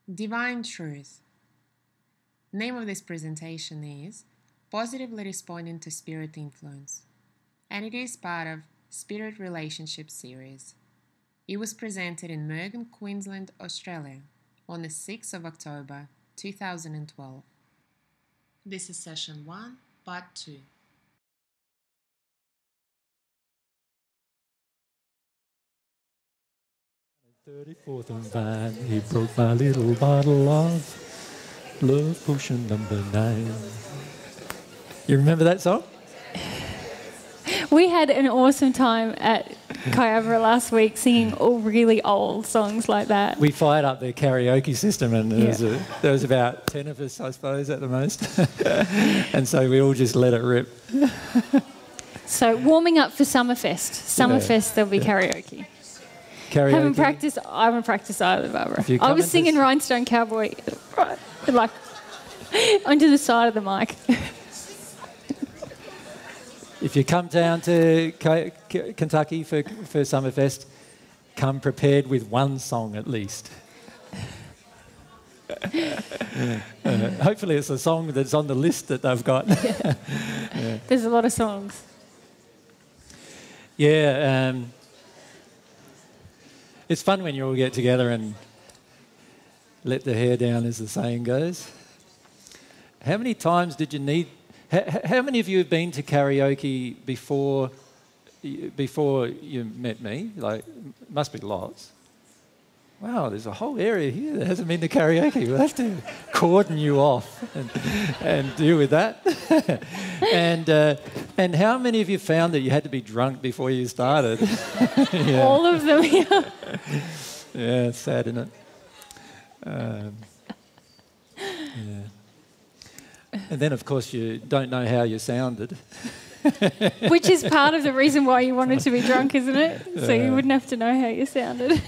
Divine Truth. Name of this presentation is Positively Responding to Spirit Influence, and it is part of Spirit Relationship Series. It was presented in Murgon, Queensland, Australia on the 6th of October 2012. This is Session 1, Part 2. 34th and Vine, he broke my little bottle of love potion number 9. You remember that song? We had an awesome time at Kyabra last week singing all really old songs like that. We fired up their karaoke system and there was about 10 of us, I suppose, at the most. And so we all just let it rip. So warming up for Summerfest. Summerfest, there'll be karaoke. Karaoke. I haven't practiced either, Barbara. I was to singing Rhinestone Cowboy like onto the side of the mic. If you come down to Kentucky for Summerfest, come prepared with one song at least. Hopefully it's a song that's on the list that they've got. Yeah. There's a lot of songs. Yeah, it's fun when you all get together and let the hair down, as the saying goes. How many times did you need... How many of you have been to karaoke before you met me? Like, must be lots. Wow, there's a whole area here that hasn't been to karaoke. We'll have to cordon you off and deal with that. And how many of you found that you had to be drunk before you started? Yeah. All of them, yeah. Yeah, it's sad, isn't it? Yeah. And then, of course, you don't know how you sounded. Which is part of the reason why you wanted to be drunk, isn't it? So you wouldn't have to know how you sounded.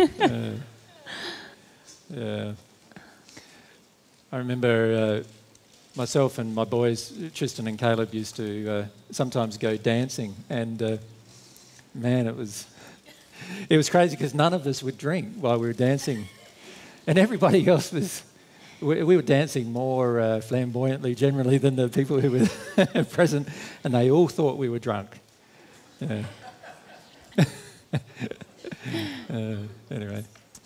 Yeah. I remember myself and my boys, Tristan and Caleb, used to sometimes go dancing. And, man, it was crazy because none of us would drink while we were dancing. And everybody else was... We were dancing more flamboyantly generally than the people who were present, and they all thought we were drunk. Yeah. Anyway.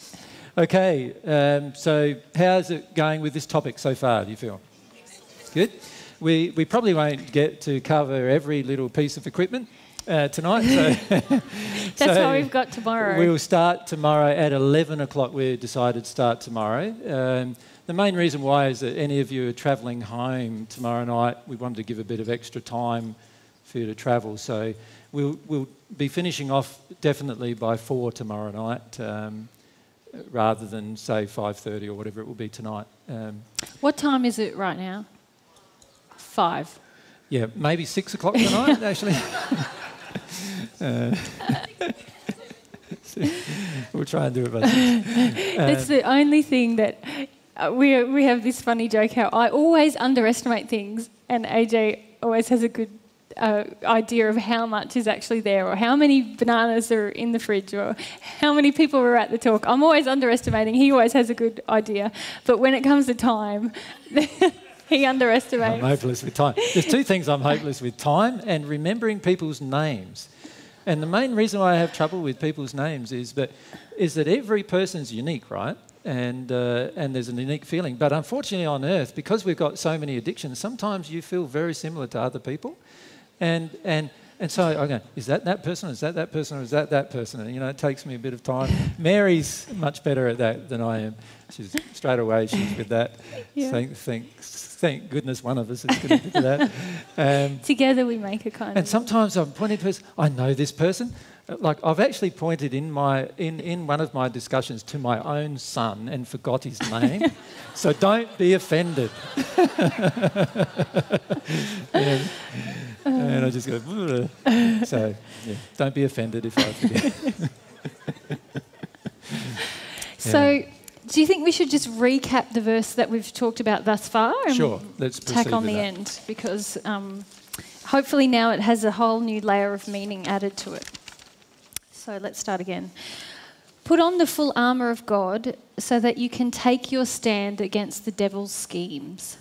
Okay, so how's it going with this topic so far, do you feel? Good? We probably won't get to cover every little piece of equipment tonight. So That's why we've got tomorrow. We'll start tomorrow at 11 o'clock. We decided to start tomorrow. The main reason why is that any of you are travelling home tomorrow night, we wanted to give a bit of extra time for you to travel. So we'll be finishing off definitely by 4 tomorrow night, rather than, say, 5:30 or whatever it will be tonight. What time is it right now? 5. Yeah, maybe 6 o'clock tonight, actually. We'll try and do it by 6. That's the only thing that... We have this funny joke how I always underestimate things and AJ always has a good idea of how much is actually there or how many bananas are in the fridge or how many people were at the talk. I'm always underestimating. He always has a good idea. But when it comes to time, he underestimates. I'm hopeless with time. There's 2 things I'm hopeless with: time and remembering people's names. And the main reason why I have trouble with people's names is that every person's unique, right? And there's a unique feeling. But unfortunately on earth, because we've got so many addictions, sometimes you feel very similar to other people. And so I go, is that person? Is that person? Or is that person? And, it takes me a bit of time. Mary's much better at that than I am. She's straight away, she's with that. Yeah. Thank goodness one of us is good at that. Together we make a kind of... And sometimes I'm pointing to person, I know this person. Like, I've actually pointed in one of my discussions to my own son and forgot his name. So don't be offended. And I just go, ugh. So yeah, don't be offended if I forget. So do you think we should just recap the verse that we've talked about thus far? And sure, let's proceed tack on with the that. end, because hopefully now it has a whole new layer of meaning added to it. So let's start again. Put on the full armour of God so that you can take your stand against the devil's schemes.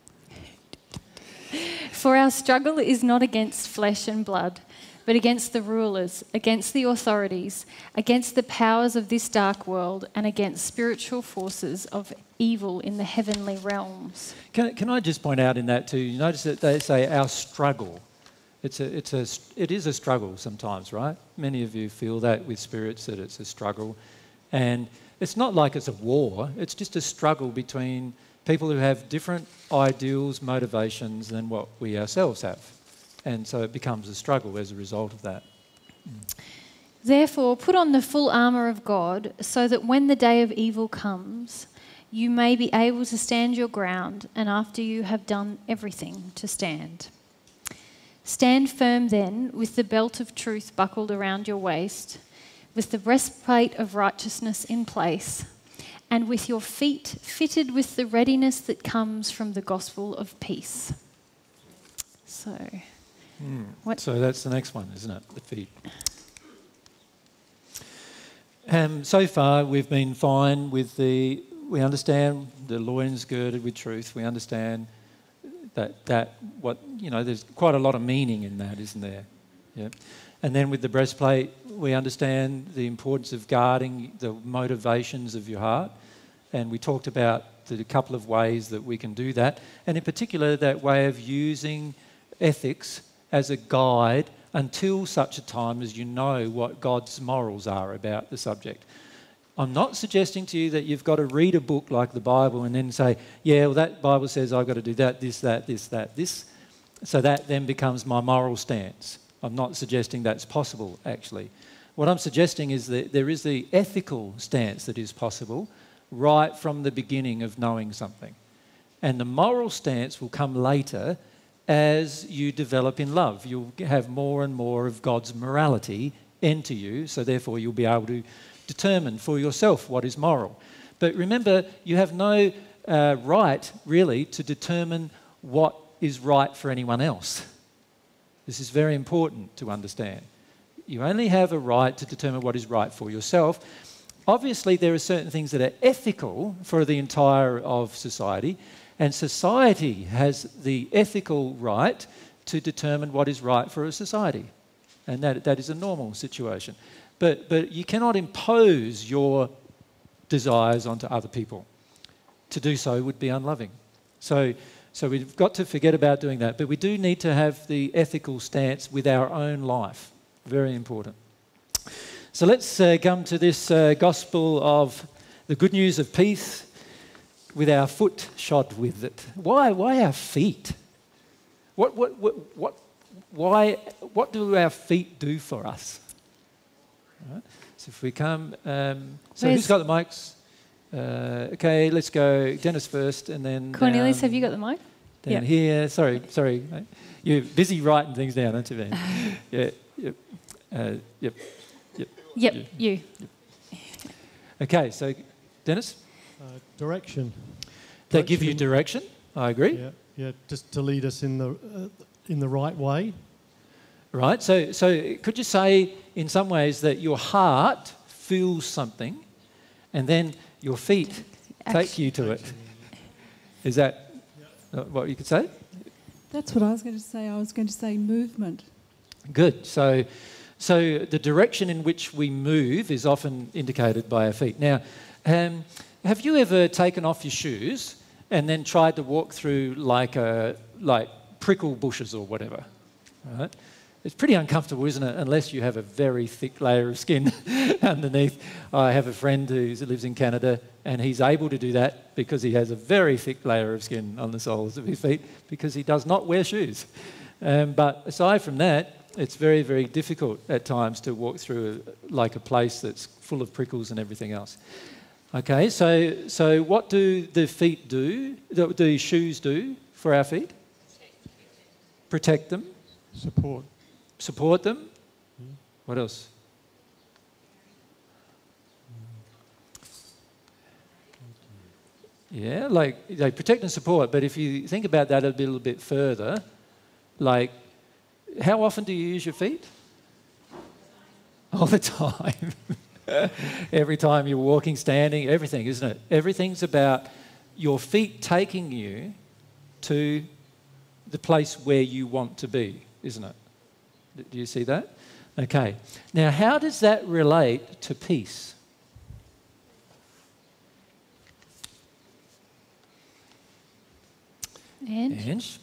For our struggle is not against flesh and blood, but against the rulers, against the authorities, against the powers of this dark world, and against spiritual forces of evil in the heavenly realms. Can I just point out in that too, you notice that they say our struggle. It is a struggle sometimes, right? Many of you feel that with spirits, that it's a struggle. And it's not like it's a war, it's just a struggle between people who have different ideals, motivations than what we ourselves have. And so it becomes a struggle as a result of that. Therefore, put on the full armour of God, so that when the day of evil comes, you may be able to stand your ground, and after you have done everything, to stand. Stand firm then, with the belt of truth buckled around your waist, with the breastplate of righteousness in place, and with your feet fitted with the readiness that comes from the gospel of peace. So that's the next one, isn't it? The feet. So far, we've been fine with we understand the loins girded with truth. We understand there's quite a lot of meaning in that, isn't there? Yeah. And then with the breastplate, we understand the importance of guarding the motivations of your heart. And we talked about a couple of ways that we can do that. And in particular, that way of using ethics as a guide until such a time as you know what God's morals are about the subject. I'm not suggesting to you that you've got to read a book like the Bible and then say, yeah, well, that Bible says I've got to do that, this, that, this, that, this. So that then becomes my moral stance. I'm not suggesting that's possible, actually. What I'm suggesting is that there is the ethical stance that is possible right from the beginning of knowing something. And the moral stance will come later as you develop in love. You'll have more and more of God's morality enter you, so therefore you'll be able to determine for yourself what is moral. But remember, you have no right, really, to determine what is right for anyone else. This is very important to understand. You only have a right to determine what is right for yourself. Obviously, there are certain things that are ethical for the entire of society, and society has the ethical right to determine what is right for a society. And that is a normal situation. But you cannot impose your desires onto other people. To do so would be unloving. So we've got to forget about doing that. But we do need to have the ethical stance with our own life. Very important. So let's come to this gospel of the good news of peace with our foot shod with it. Why our feet? What do our feet do for us? Right. So if we come, who's got the mics? Okay, let's go. Dennis first, and then Cornelius, have you got the mic? Down here. Sorry. Mate. You're busy writing things down, aren't you, Ben? Yep. You. Okay, so Dennis. Direction. They give you direction. I agree. Yeah, just to lead us in the right way. Right. So could you say in some ways that your heart feels something, and then your feet take you to it? Is that what you could say? That's what I was going to say. I was going to say movement. Good. So the direction in which we move is often indicated by our feet. Now, have you ever taken off your shoes and then tried to walk through like prickle bushes or whatever? Right? It's pretty uncomfortable, isn't it? Unless you have a very thick layer of skin underneath. I have a friend who lives in Canada, and he's able to do that because he has a very thick layer of skin on the soles of his feet because he does not wear shoes. But aside from that, it's very, very difficult at times to walk through like a place that's full of prickles and everything else. Okay, so what do the feet do? The shoes do for our feet? Protect them. Support them. What else? Yeah, like they protect and support. But if you think about that a little bit further, like how often do you use your feet? All the time. Every time you're walking, standing, everything, isn't it? Everything's about your feet taking you to the place where you want to be, isn't it? Do you see that? Okay. Now, how does that relate to peace? Ange?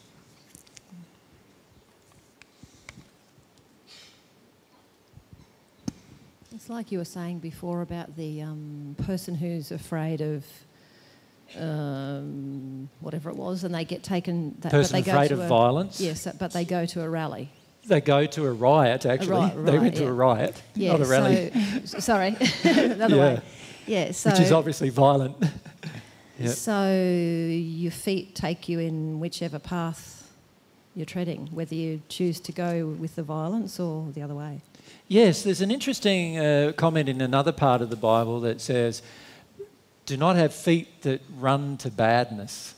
It's like you were saying before about the person who's afraid of whatever it was, and they get taken... Person afraid of violence? Yes, but they go to a rally. They go to a riot, actually. They went to a riot, not a rally. So, sorry, another way. Yeah, so... Which is obviously violent. Yep. So your feet take you in whichever path you're treading, whether you choose to go with the violence or the other way. Yes, there's an interesting comment in another part of the Bible that says, do not have feet that run to badness.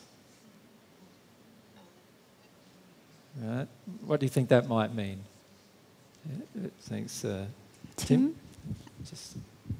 Right? What do you think that might mean? Yeah, thanks, Tim? Just...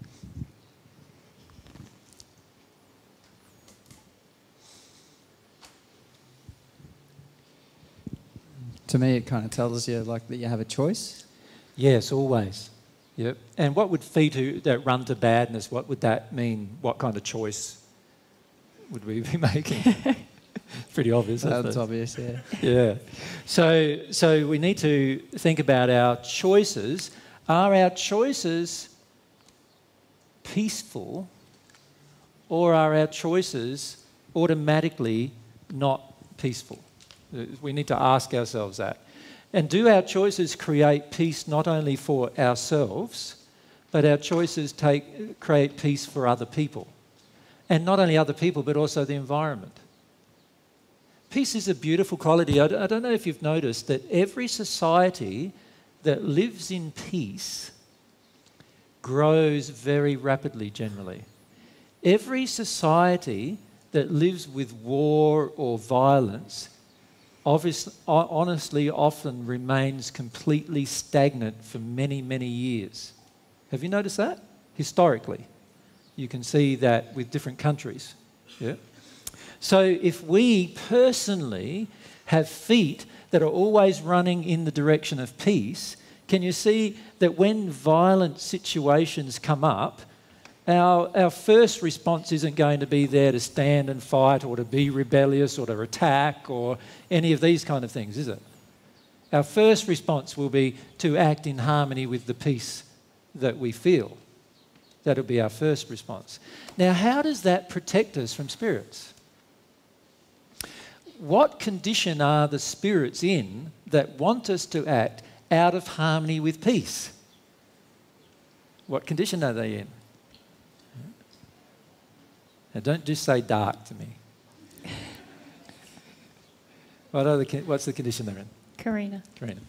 To me, it kind of tells you like that you have a choice. Yes, always. Yep. And what would feet that run to badness, what would that mean? What kind of choice would we be making? Pretty obvious, isn't it? That's obvious, yeah. Yeah. So we need to think about our choices. Are our choices peaceful, or are our choices automatically not peaceful? We need to ask ourselves that. And do our choices create peace not only for ourselves, but our choices create peace for other people? And not only other people, but also the environment. Peace is a beautiful quality. I don't know if you've noticed that every society that lives in peace grows very rapidly generally. Every society that lives with war or violence honestly often remains completely stagnant for many, many years. Have you noticed that? Historically. You can see that with different countries. Yeah. So if we personally have feet that are always running in the direction of peace, can you see that when violent situations come up, our first response isn't going to be there to stand and fight or to be rebellious or to attack or any of these kind of things, is it? Our first response will be to act in harmony with the peace that we feel. That'll be our first response. Now, how does that protect us from spirits? What condition are the spirits in that want us to act out of harmony with peace? What condition are they in? Now, don't just say dark to me. What's the condition they're in? Karina.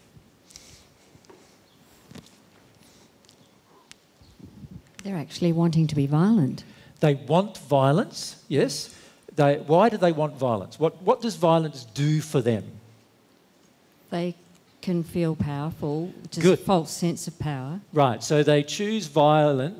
They're actually wanting to be violent. They want violence, yes. Why do they want violence? What does violence do for them? They can feel powerful, which is Good. a false sense of power. Right, so they choose violence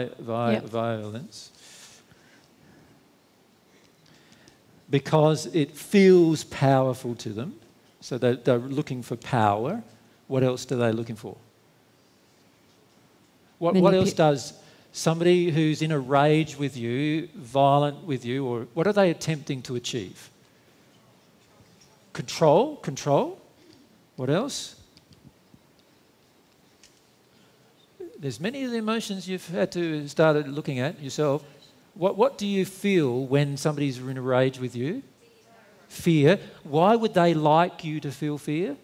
because it feels powerful to them. So they're looking for power. What else are they looking for? What else does somebody who's in a rage with you, violent with you, or what are they attempting to achieve? Control. What else? There's many of the emotions you've had to start looking at yourself. What do you feel when somebody's in a rage with you? Fear. Why would they like you to feel fear?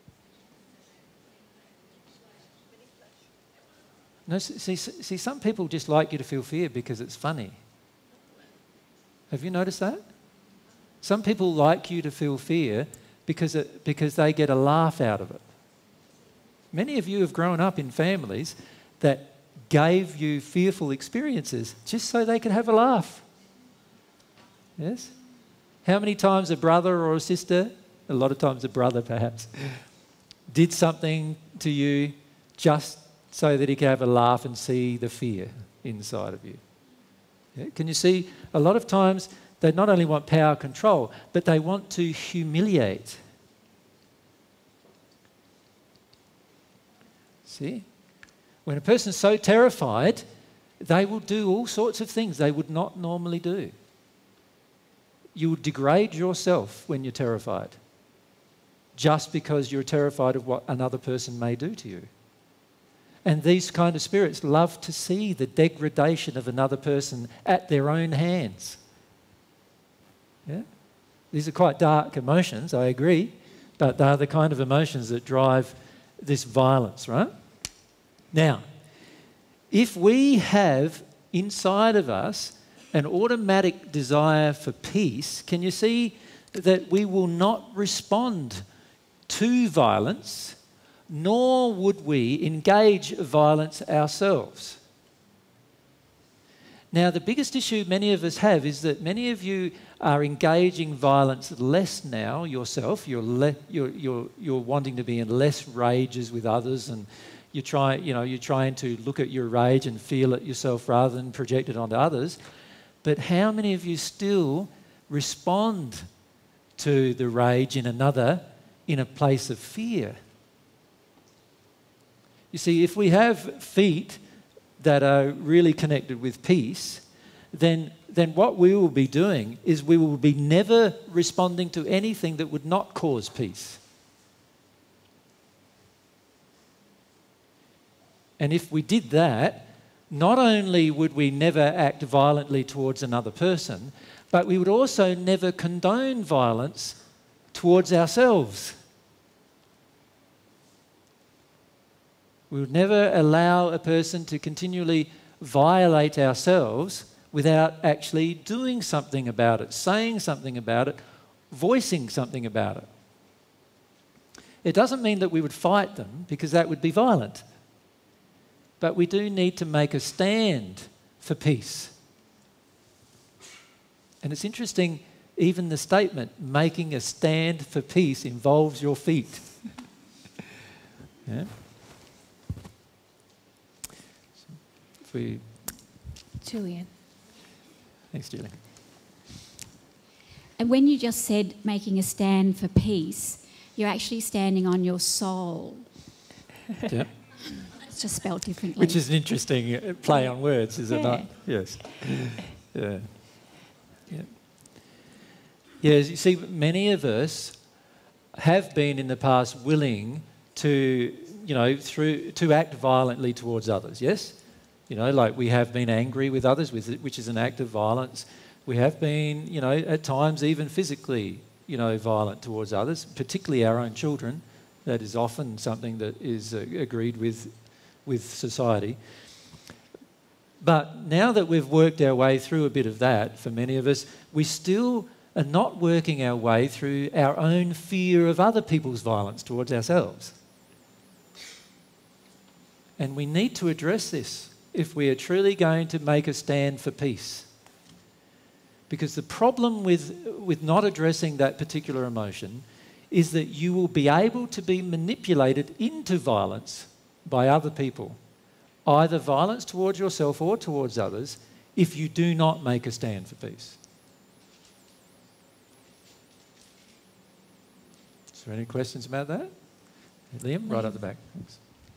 No, see, some people just like you to feel fear because it's funny. Have you noticed that? Some people like you to feel fear because they get a laugh out of it. Many of you have grown up in families that gave you fearful experiences just so they could have a laugh. Yes? How many times a brother or a sister, a lot of times a brother perhaps, did something to you just so that he can have a laugh and see the fear inside of you. Yeah? Can you see? A lot of times they not only want power control, but they want to humiliate. See? When a person's so terrified, they will do all sorts of things they would not normally do. You will degrade yourself when you're terrified, just because you're terrified of what another person may do to you. And these kind of spirits love to see the degradation of another person at their own hands. Yeah? These are quite dark emotions, I agree, but they are the kind of emotions that drive this violence, right? Now, if we have inside of us an automatic desire for peace, can you see that we will not respond to violence, nor would we engage violence ourselves? Now, the biggest issue many of us have is that many of you are engaging violence less now yourself. You're wanting to be in less rages with others, and you're trying to look at your rage and feel it yourself rather than project it onto others. But how many of you still respond to the rage in another in a place of fear? You see, if we have feet that are really connected with peace, then what we will be doing is we will be never responding to anything that would not cause peace. And if we did that, not only would we never act violently towards another person, but we would also never condone violence towards ourselves. We would never allow a person to continually violate ourselves without actually doing something about it, saying something about it, voicing something about it. It doesn't mean that we would fight them, because that would be violent. But we do need to make a stand for peace. And it's interesting, even the statement, making a stand for peace, involves your feet. Yeah? Julian. Thanks, Julian. And when you just said making a stand for peace, you're actually standing on your soul. Yeah. It's just spelled differently. Which is an interesting play on words, is it not? Yes. Yeah. Yeah. Yeah, you see, many of us have been in the past willing to, to act violently towards others, yes? Like we have been angry with others, which is an act of violence. We have been, at times even physically, violent towards others, particularly our own children. That is often something that is agreed with society. But now that we've worked our way through a bit of that, for many of us, we still are not working our way through our own fear of other people's violence towards ourselves. And we need to address this if we are truly going to make a stand for peace. Because the problem with not addressing that particular emotion is that you will be able to be manipulated into violence by other people, either violence towards yourself or towards others, if you do not make a stand for peace. Is there any questions about that? Liam, right up the back. Thanks.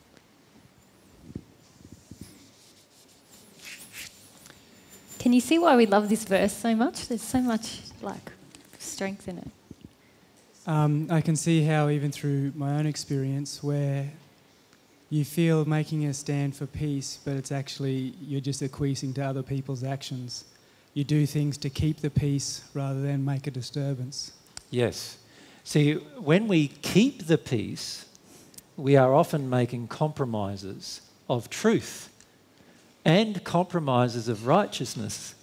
Can you see why we love this verse so much? There's so much strength in it. I can see how even through my own experience where you feel making a stand for peace, but it's actually you're just acquiescing to other people's actions. You do things to keep the peace rather than make a disturbance. Yes. See, when we keep the peace, we are often making compromises of truth and compromises of righteousness.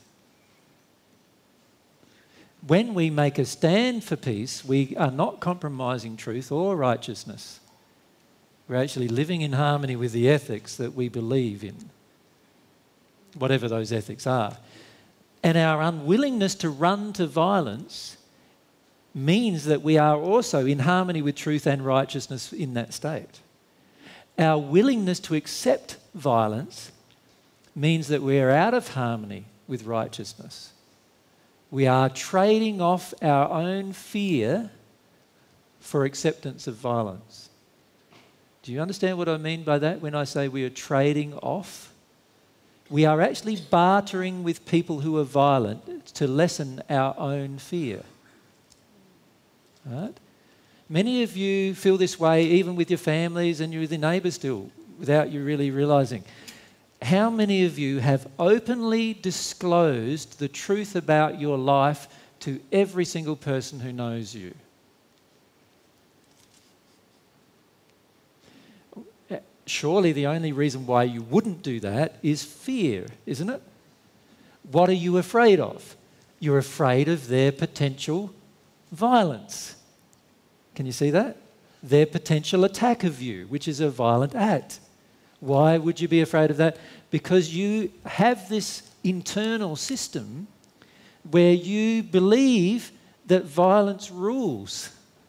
When we make a stand for peace, we are not compromising truth or righteousness. We're actually living in harmony with the ethics that we believe in, whatever those ethics are. And our unwillingness to run to violence means that we are also in harmony with truth and righteousness in that state. our willingness to accept violence means that we are out of harmony with righteousness. We are trading off our own fear for acceptance of violence. Do you understand what I mean by that when I say we are trading off? We are actually bartering with people who are violent to lessen our own fear. Right? Many of you feel this way even with your families and with your neighbours still, without you really realising. How many of you have openly disclosed the truth about your life to every single person who knows you? Surely the only reason why you wouldn't do that is fear, isn't it? What are you afraid of? You're afraid of their potential violence. Can you see that? Their potential attack of you, which is a violent act. Why would you be afraid of that? Because you have this internal system where you believe that violence rules.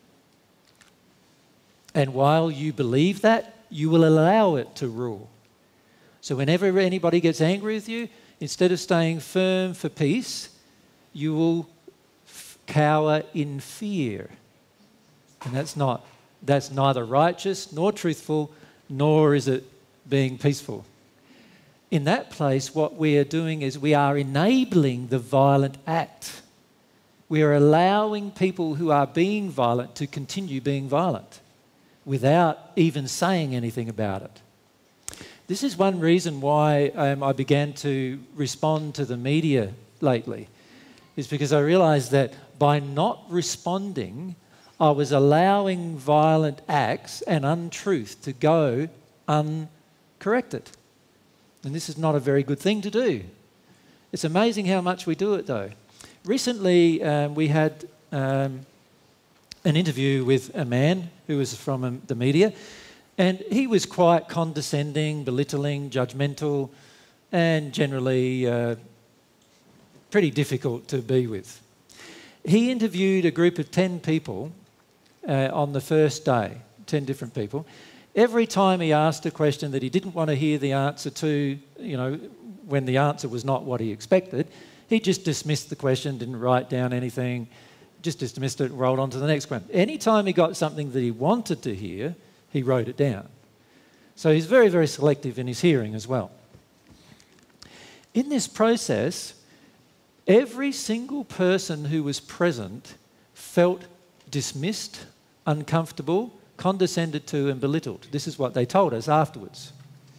And while you believe that, you will allow it to rule. So whenever anybody gets angry with you, instead of staying firm for peace, you will cower in fear. And that's neither righteous nor truthful, nor is it being peaceful. In that place, what we are doing is we are enabling the violent act. We are allowing people who are being violent to continue being violent without even saying anything about it. This is one reason why I began to respond to the media lately, is because I realised that by not responding, I was allowing violent acts and untruth to go uncorrected. And this is not a very good thing to do. It's amazing how much we do it, though. Recently, we had an interview with a man who was from the media, and he was quite condescending, belittling, judgmental, and generally pretty difficult to be with. He interviewed a group of 10 people on the first day, 10 different people. Every time he asked a question that he didn't want to hear the answer to, when the answer was not what he expected, he just dismissed the question, didn't write down anything, just dismissed it and rolled on to the next one. Anytime he got something that he wanted to hear, he wrote it down. So he's very, very selective in his hearing as well. In this process, every single person who was present felt dismissed, uncomfortable, condescended to and belittled. This is what they told us afterwards.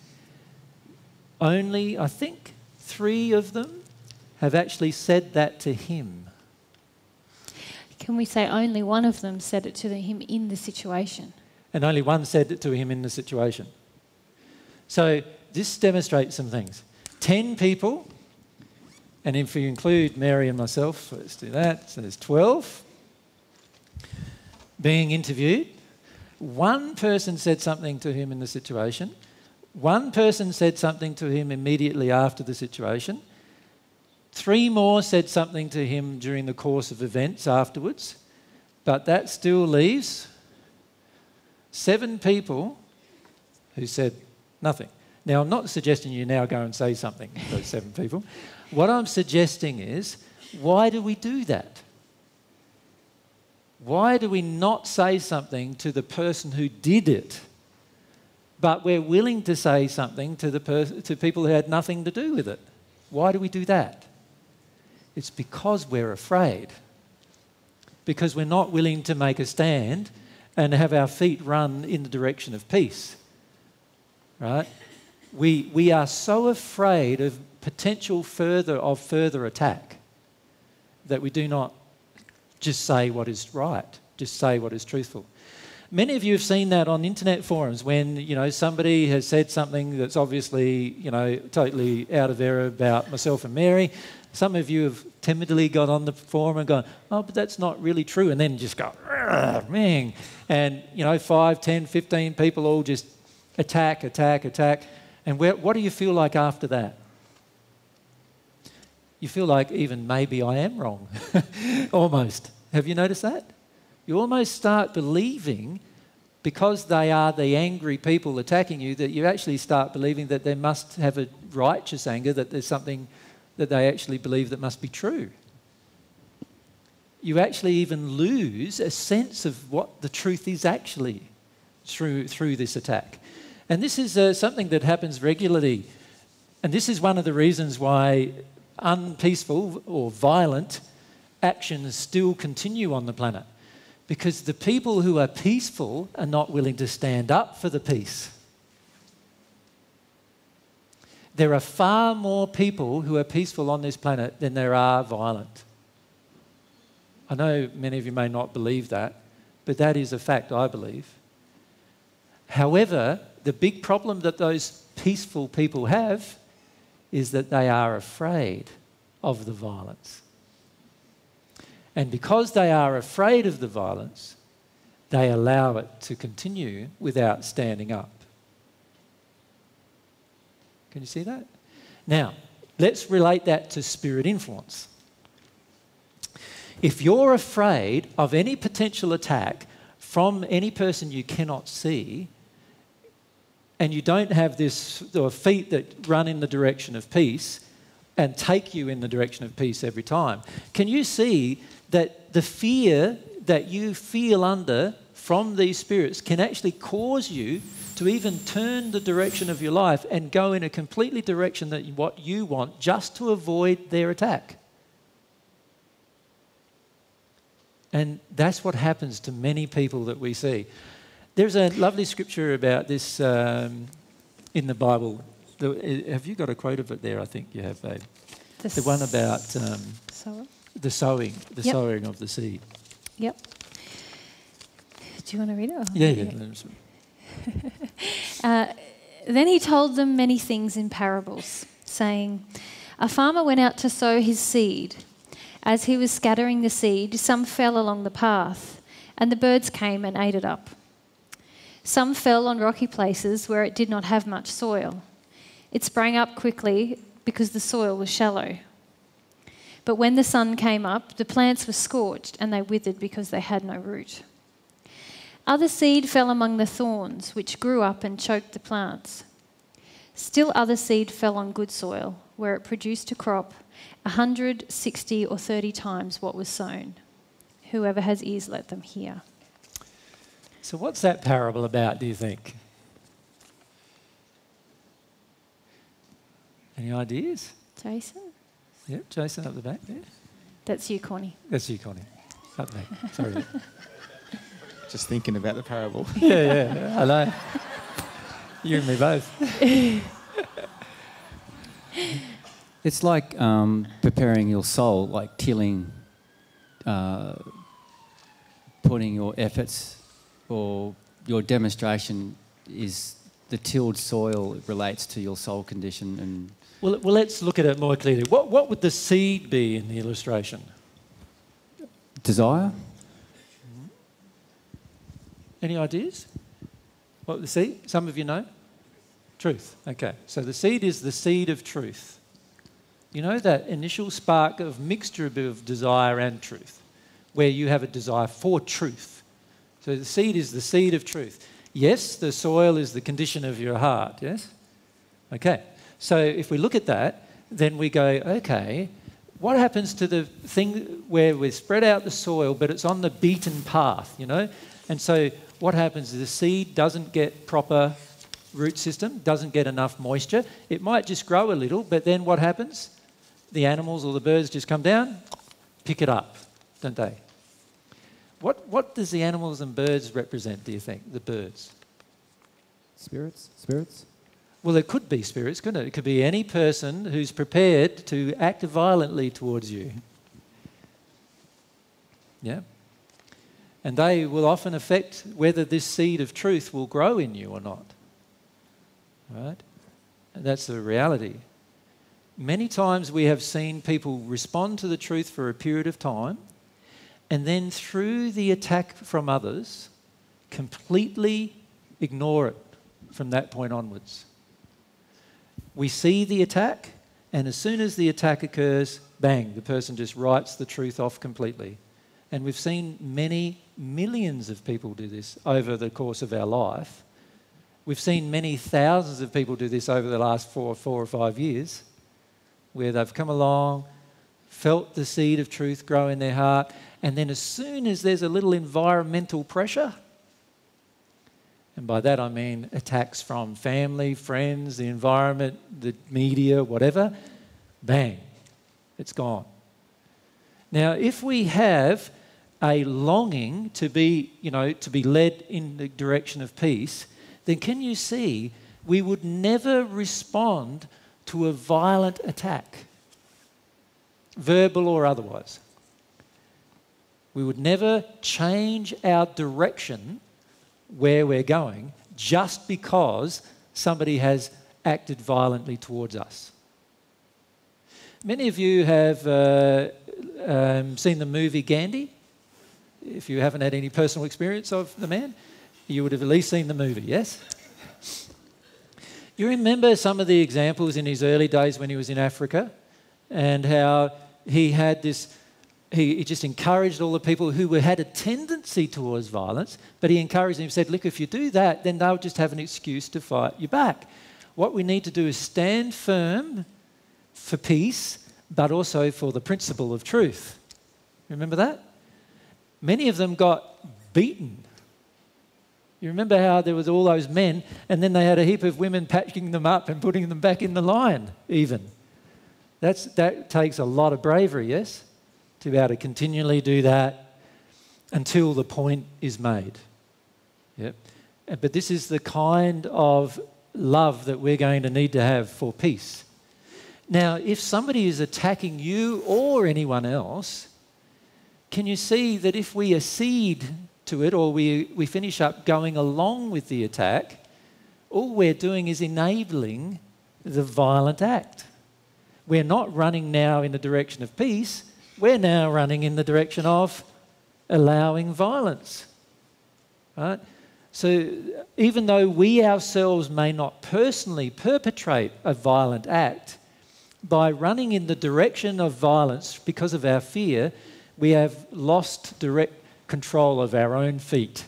Only, I think, 3 of them have actually said that to him. Can we say only one of them said it to him in the situation? And only one said it to him in the situation. So this demonstrates some things. 10 people, and if you include Mary and myself, let's do that, so there's 12 being interviewed. 1 person said something to him in the situation. 1 person said something to him immediately after the situation. 3 more said something to him during the course of events afterwards. But that still leaves 7 people who said nothing. Now, I'm not suggesting you now go and say something to those 7 people. What I'm suggesting is, why do we do that? Why do we not say something to the person who did it, but we're willing to say something to people who had nothing to do with it? Why do we do that? It's because we're afraid. Because we're not willing to make a stand and have our feet run in the direction of peace. Right? We are so afraid of potential further attack that we do not just say what is right, just say what is truthful. Many of you have seen that on internet forums when, somebody has said something that's obviously, totally out of error about myself and Mary. Some of you have timidly got on the forum and gone, oh, but that's not really true, and then just go, man. And, 5, 10, 15 people all just attack. And what do you feel like after that? You feel like even maybe I am wrong, almost. Have you noticed that? You almost start believing because they are the angry people attacking you, that you actually start believing that they must have a righteous anger, that there's something that they actually believe that must be true. You actually even lose a sense of what the truth is actually through this attack. And this is something that happens regularly. And this is one of the reasons why unpeaceful or violent actions still continue on the planet. Because the people who are peaceful are not willing to stand up for the peace. There are far more people who are peaceful on this planet than there are violent. I know many of you may not believe that, but that is a fact, I believe. However, the big problem that those peaceful people have is that they are afraid of the violence. And because they are afraid of the violence, they allow it to continue without standing up. Can you see that? Now, let's relate that to spirit influence. If you're afraid of any potential attack from any person you cannot see, and you don't have feet that run in the direction of peace and take you in the direction of peace every time, can you see that the fear that you feel under from these spirits can actually cause you to even turn the direction of your life and go in a completely direction that what you want, just to avoid their attack? And that's what happens to many people that we see. There's a lovely scripture about this in the Bible. Have you got a quote of it there? I think you have, babe. The one about the sowing of the seed. Yep. Do you want to read it? Or? Yeah. Then he told them many things in parables, saying, "A farmer went out to sow his seed. As he was scattering the seed, some fell along the path, and the birds came and ate it up. Some fell on rocky places where it did not have much soil. It sprang up quickly because the soil was shallow. But when the sun came up, the plants were scorched and they withered because they had no root. Other seed fell among the thorns, which grew up and choked the plants. Still other seed fell on good soil, where it produced a crop 100, 60 or 30 times what was sown. Whoever has ears, let them hear." So what's that parable about, do you think? Any ideas? Jason? Yep, Jason up the back there. That's you, Connie. That's you, Connie. Up the back. Sorry. Just thinking about the parable. Yeah. I know. You and me both. It's like preparing your soul, like tilling, putting your efforts, or your demonstration is the tilled soil. It relates to your soul condition. And well, let's look at it more clearly. What would the seed be in the illustration? Desire. Any ideas? What would the seed? Some of you know? Truth. Okay. So the seed is the seed of truth. You know, that initial spark of mixture of desire and truth, where you have a desire for truth. So the seed is the seed of truth. Yes, the soil is the condition of your heart, yes? Okay. So if we look at that, then we go, okay, what happens to the thing where we spread out the soil, but it's on the beaten path, you know? And so what happens is the seed doesn't get proper root system, doesn't get enough moisture. It might just grow a little, but then what happens? The animals or the birds just come down, pick it up, don't they? What does the animals and birds represent, do you think, the birds? Spirits? Well, it could be spirits, couldn't it? It could be any person who's prepared to act violently towards you. Yeah? And they will often affect whether this seed of truth will grow in you or not. Right? And that's the reality. Many times we have seen people respond to the truth for a period of time, and then through the attack from others, completely ignore it from that point onwards. We see the attack, and as soon as the attack occurs, bang, the person just writes the truth off completely. and we've seen many millions of people do this over the course of our life. We've seen many thousands of people do this over the last 4 or 5 years, where they've come along, felt the seed of truth grow in their heart, and then as soon as there's a little environmental pressure, and by that I mean attacks from family, friends, the environment, the media, whatever, bang, it's gone. Now, if we have a longing to be, to be led in the direction of peace, then can you see we would never respond to a violent attack, verbal or otherwise. We would never change our direction where we're going just because somebody has acted violently towards us. Many of you have seen the movie Gandhi. If you haven't had any personal experience of the man, you would have at least seen the movie, yes? You remember some of the examples in his early days when he was in Africa and how he had this, he just encouraged all the people who had a tendency towards violence, but he encouraged them, said, look, if you do that, then they'll just have an excuse to fight you back. What we need to do is stand firm for peace, but also for the principle of truth. Remember that? Many of them got beaten. You remember how there was all those men, and then they had a heap of women patching them up and putting them back in the line, even. That takes a lot of bravery, yes? To be able to continually do that until the point is made. Yep. But this is the kind of love that we're going to need to have for peace. Now, if somebody is attacking you or anyone else, can you see that if we accede to it or we finish up going along with the attack, all we're doing is enabling the violent act. We're not running now in the direction of peace, we're now running in the direction of allowing violence. Right? So even though we ourselves may not personally perpetrate a violent act, by running in the direction of violence because of our fear, we have lost direct control of our own feet.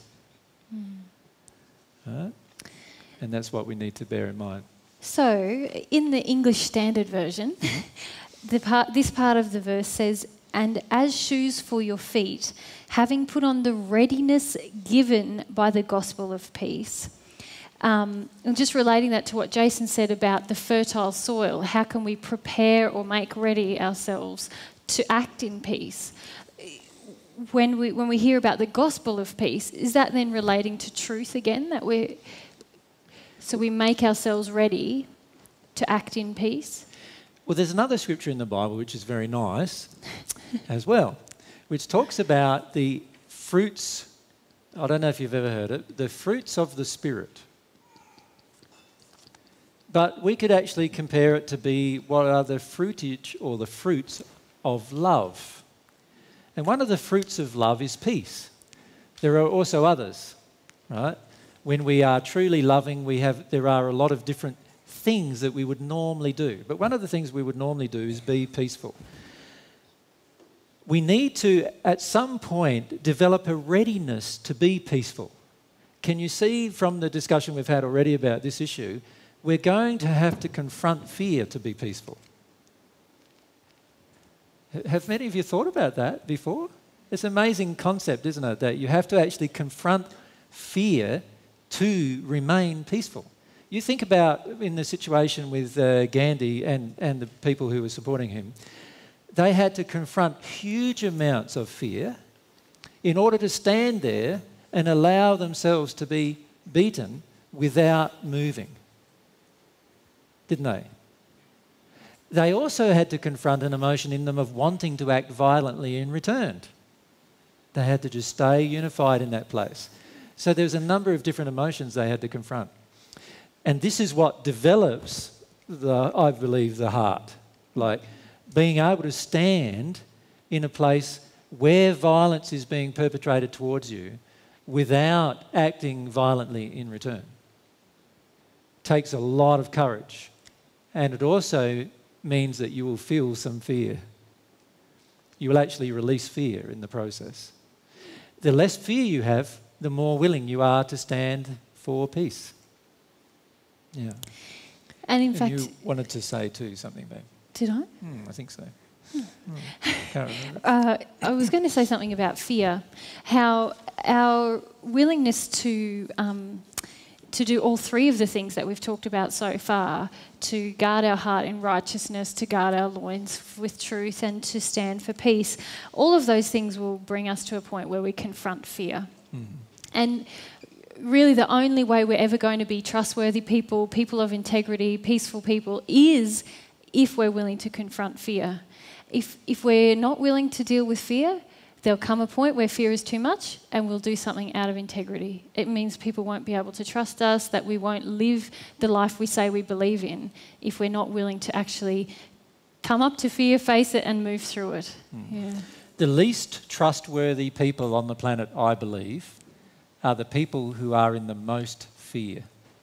Right? And that's what we need to bear in mind. So, in the English Standard Version, this part of the verse says, "And as shoes for your feet, having put on the readiness given by the gospel of peace." And just relating that to what Jason said about the fertile soil, how can we prepare or make ready ourselves to act in peace? When we hear about the gospel of peace, is that then relating to truth again? So we make ourselves ready to act in peace? Well, there's another scripture in the Bible which is very nice as well, which talks about the fruits, I don't know if you've ever heard it, the fruits of the Spirit. But we could actually compare it to be what are the fruitage or the fruits of love. And one of the fruits of love is peace. There are also others, right? When we are truly loving, there are a lot of different things that we would normally do. But one of the things we would normally do is be peaceful. We need to, at some point, develop a readiness to be peaceful. Can you see from the discussion we've had already about this issue, we're going to have to confront fear to be peaceful. Have many of you thought about that before? It's an amazing concept, isn't it? That you have to actually confront fear to remain peaceful. You think about in the situation with Gandhi and the people who were supporting him, they had to confront huge amounts of fear in order to stand there and allow themselves to be beaten without moving. Didn't they? They also had to confront an emotion in them of wanting to act violently in return. They had to just stay unified in that place. So there's a number of different emotions they had to confront. And this is what develops, I believe, the heart. Like being able to stand in a place where violence is being perpetrated towards you without acting violently in return. Takes a lot of courage. And it also means that you will feel some fear. You will actually release fear in the process. The less fear you have, the more willing you are to stand for peace. Yeah. And in And fact... you wanted to say too something, babe. Did I? I think so. Can't remember. I was going to say something about fear, how our willingness to do all three of the things that we've talked about so far, to guard our heart in righteousness, to guard our loins with truth, and to stand for peace, all of those things will bring us to a point where we confront fear. And really the only way we're ever going to be trustworthy people, people of integrity, peaceful people, is if we're willing to confront fear. If we're not willing to deal with fear, there'll come a point where fear is too much and we'll do something out of integrity. It means people won't be able to trust us, that we won't live the life we say we believe in if we're not willing to actually come up to fear, face it and move through it. Yeah. The least trustworthy people on the planet, I believe, are the people who are in the most fear.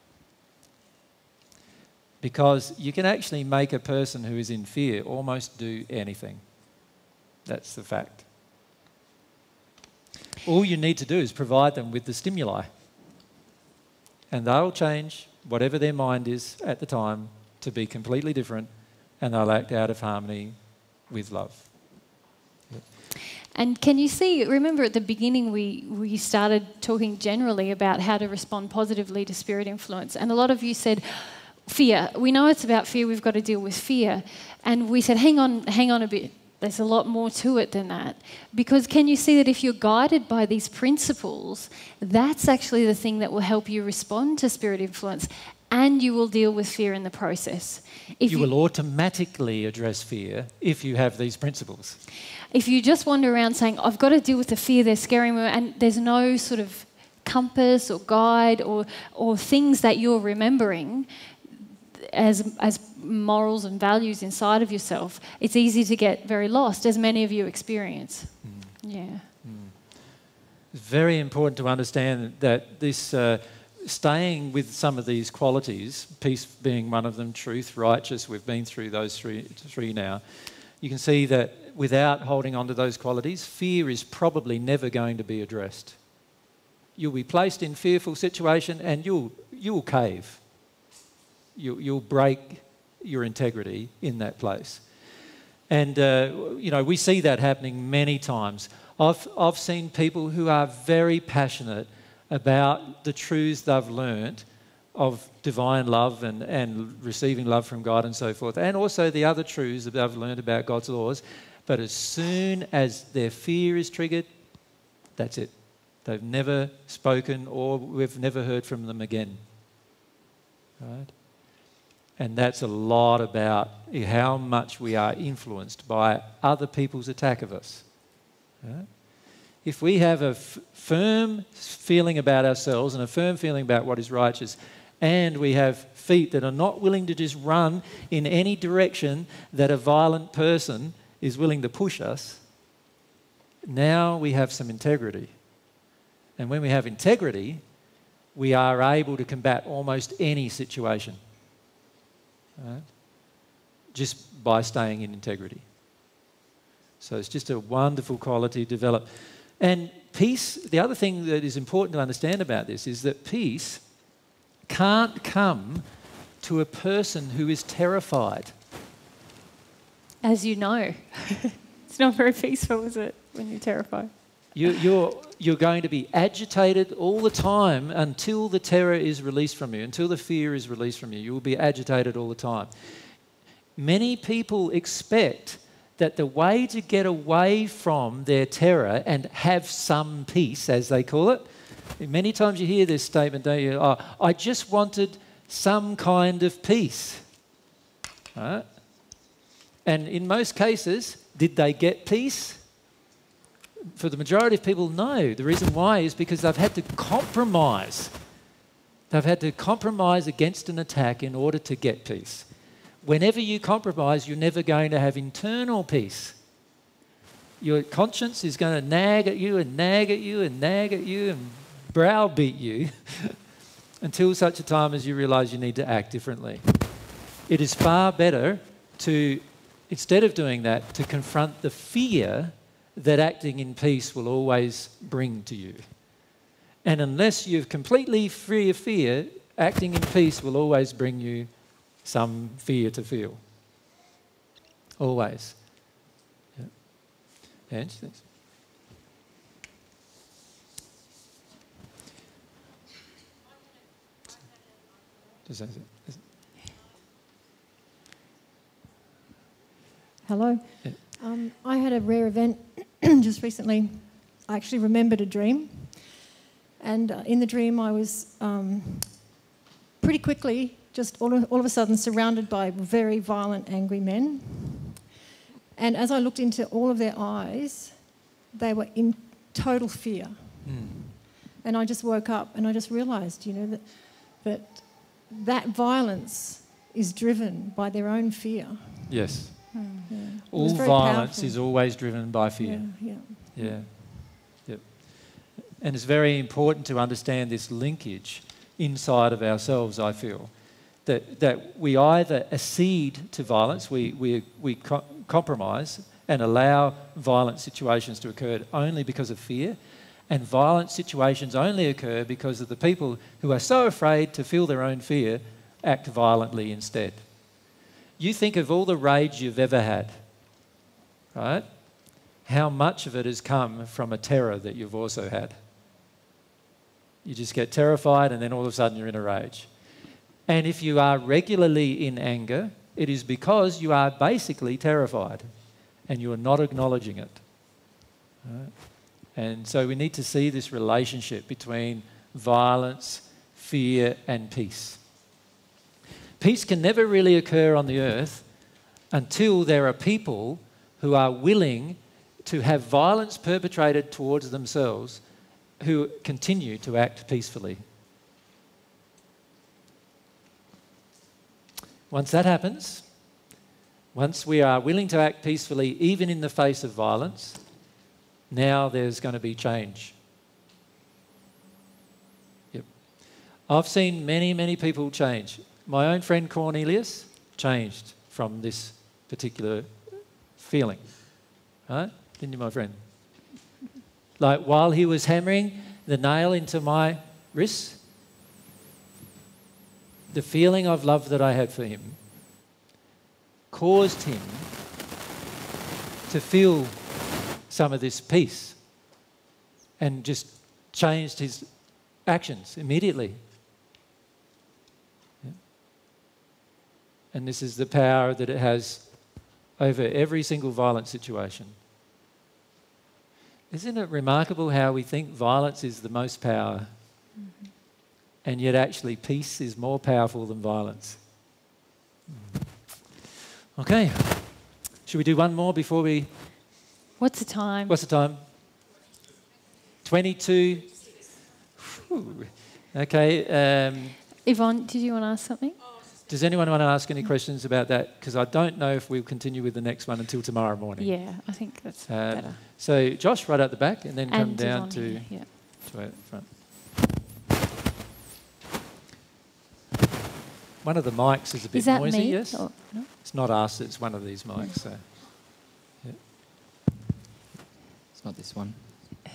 Because you can actually make a person who is in fear almost do anything. That's the fact. All you need to do is provide them with the stimuli. And they'll change whatever their mind is at the time to be completely different, and they'll act out of harmony with love. And can you see, remember at the beginning we started talking generally about how to respond positively to spirit influence, and a lot of you said, fear. We know it's about fear, we've got to deal with fear. And we said, hang on a bit. There's a lot more to it than that. Because can you see that if you're guided by these principles, that's actually the thing that will help you respond to spirit influence, and you will deal with fear in the process. You will automatically address fear if you have these principles. If you just wander around saying, I've got to deal with the fear, they're scaring me, and there's no sort of compass or guide or things that you're remembering as morals and values inside of yourself, it's easy to get very lost, as many of you experience. Yeah. It's very important to understand that this staying with some of these qualities, peace being one of them, truth, righteous, we've been through those three now, you can see that without holding on to those qualities, fear is probably never going to be addressed. You'll be placed in fearful situation and you'll cave. You'll break your integrity in that place. And, we see that happening many times. I've seen people who are very passionate about the truths they've learnt of divine love and receiving love from God and so forth, and also the other truths that they've learned about God's laws. But as soon as their fear is triggered, that's it. They've never spoken, or we've never heard from them again. Right? And that's a lot about how much we are influenced by other people's attack of us. Right? If we have a firm feeling about ourselves and a firm feeling about what is righteous, and we have feet that are not willing to just run in any direction that a violent person is willing to push us, now we have some integrity. And when we have integrity, we are able to combat almost any situation. Right? Just by staying in integrity. So it's just a wonderful quality to develop. And peace, the other thing that is important to understand about this is that peace can't come to a person who is terrified. As you know. It's not very peaceful, is it, when you're terrified? You're going to be agitated all the time until the terror is released from you, until the fear is released from you. You will be agitated all the time. Many people expect that the way to get away from their terror and have some peace, as they call it, many times you hear this statement, don't you? Oh, I just wanted some kind of peace. Right? And in most cases, did they get peace? For the majority of people, no. The reason why is because they've had to compromise. They've had to compromise against an attack in order to get peace. Whenever you compromise, you're never going to have internal peace. Your conscience is going to nag at you and nag at you and nag at you and browbeat you until such a time as you realise you need to act differently. It is far better to instead of doing that, to confront the fear that acting in peace will always bring to you. And unless you're completely free of fear, acting in peace will always bring you some fear to feel. Always. Yeah. Ange, thanks. Hello. Yeah. I had a rare event just recently. I actually remembered a dream. And in the dream I was pretty quickly, just all of a sudden, surrounded by very violent, angry men. And as I looked into all of their eyes, they were in total fear. And I just woke up and I just realised, you know, that violence is driven by their own fear. Yes. Yeah. All violence is always driven by fear. Yeah. Yep. And it's very important to understand this linkage inside of ourselves, I feel. That we either accede to violence, we compromise and allow violent situations to occur only because of fear, and violent situations only occur because of the people who are so afraid to feel their own fear act violently instead. You think of all the rage you've ever had, right? How much of it has come from a terror that you've also had? You just get terrified and then all of a sudden you're in a rage. And if you are regularly in anger, it is because you are basically terrified and you are not acknowledging it. Right? And so we need to see this relationship between violence, fear, and peace. Peace can never really occur on the earth until there are people who are willing to have violence perpetrated towards themselves who continue to act peacefully. Once that happens, once we are willing to act peacefully even in the face of violence, now there's going to be change. Yep. I've seen many, many people change. My own friend Cornelius changed from this particular feeling. Right? Didn't you, my friend? Like while he was hammering the nail into my wrist, the feeling of love that I had for him caused him to feel some of this peace and just changed his actions immediately. Yeah. And this is the power that it has over every single violent situation. Isn't it remarkable how we think violence is the most power, and yet actually peace is more powerful than violence? Okay. Should we do one more before we... What's the time? What's the time? 22. Whew. Okay. Yvonne, did you want to ask something? Does anyone want to ask any questions about that? Because I don't know if we'll continue with the next one until tomorrow morning. Yeah, I think that's better. So Josh, right at the back, and then come down to our front. One of the mics is a bit noisy, me? yes? Or, no? It's not us, it's one of these mics. So. Yeah. It's not this one.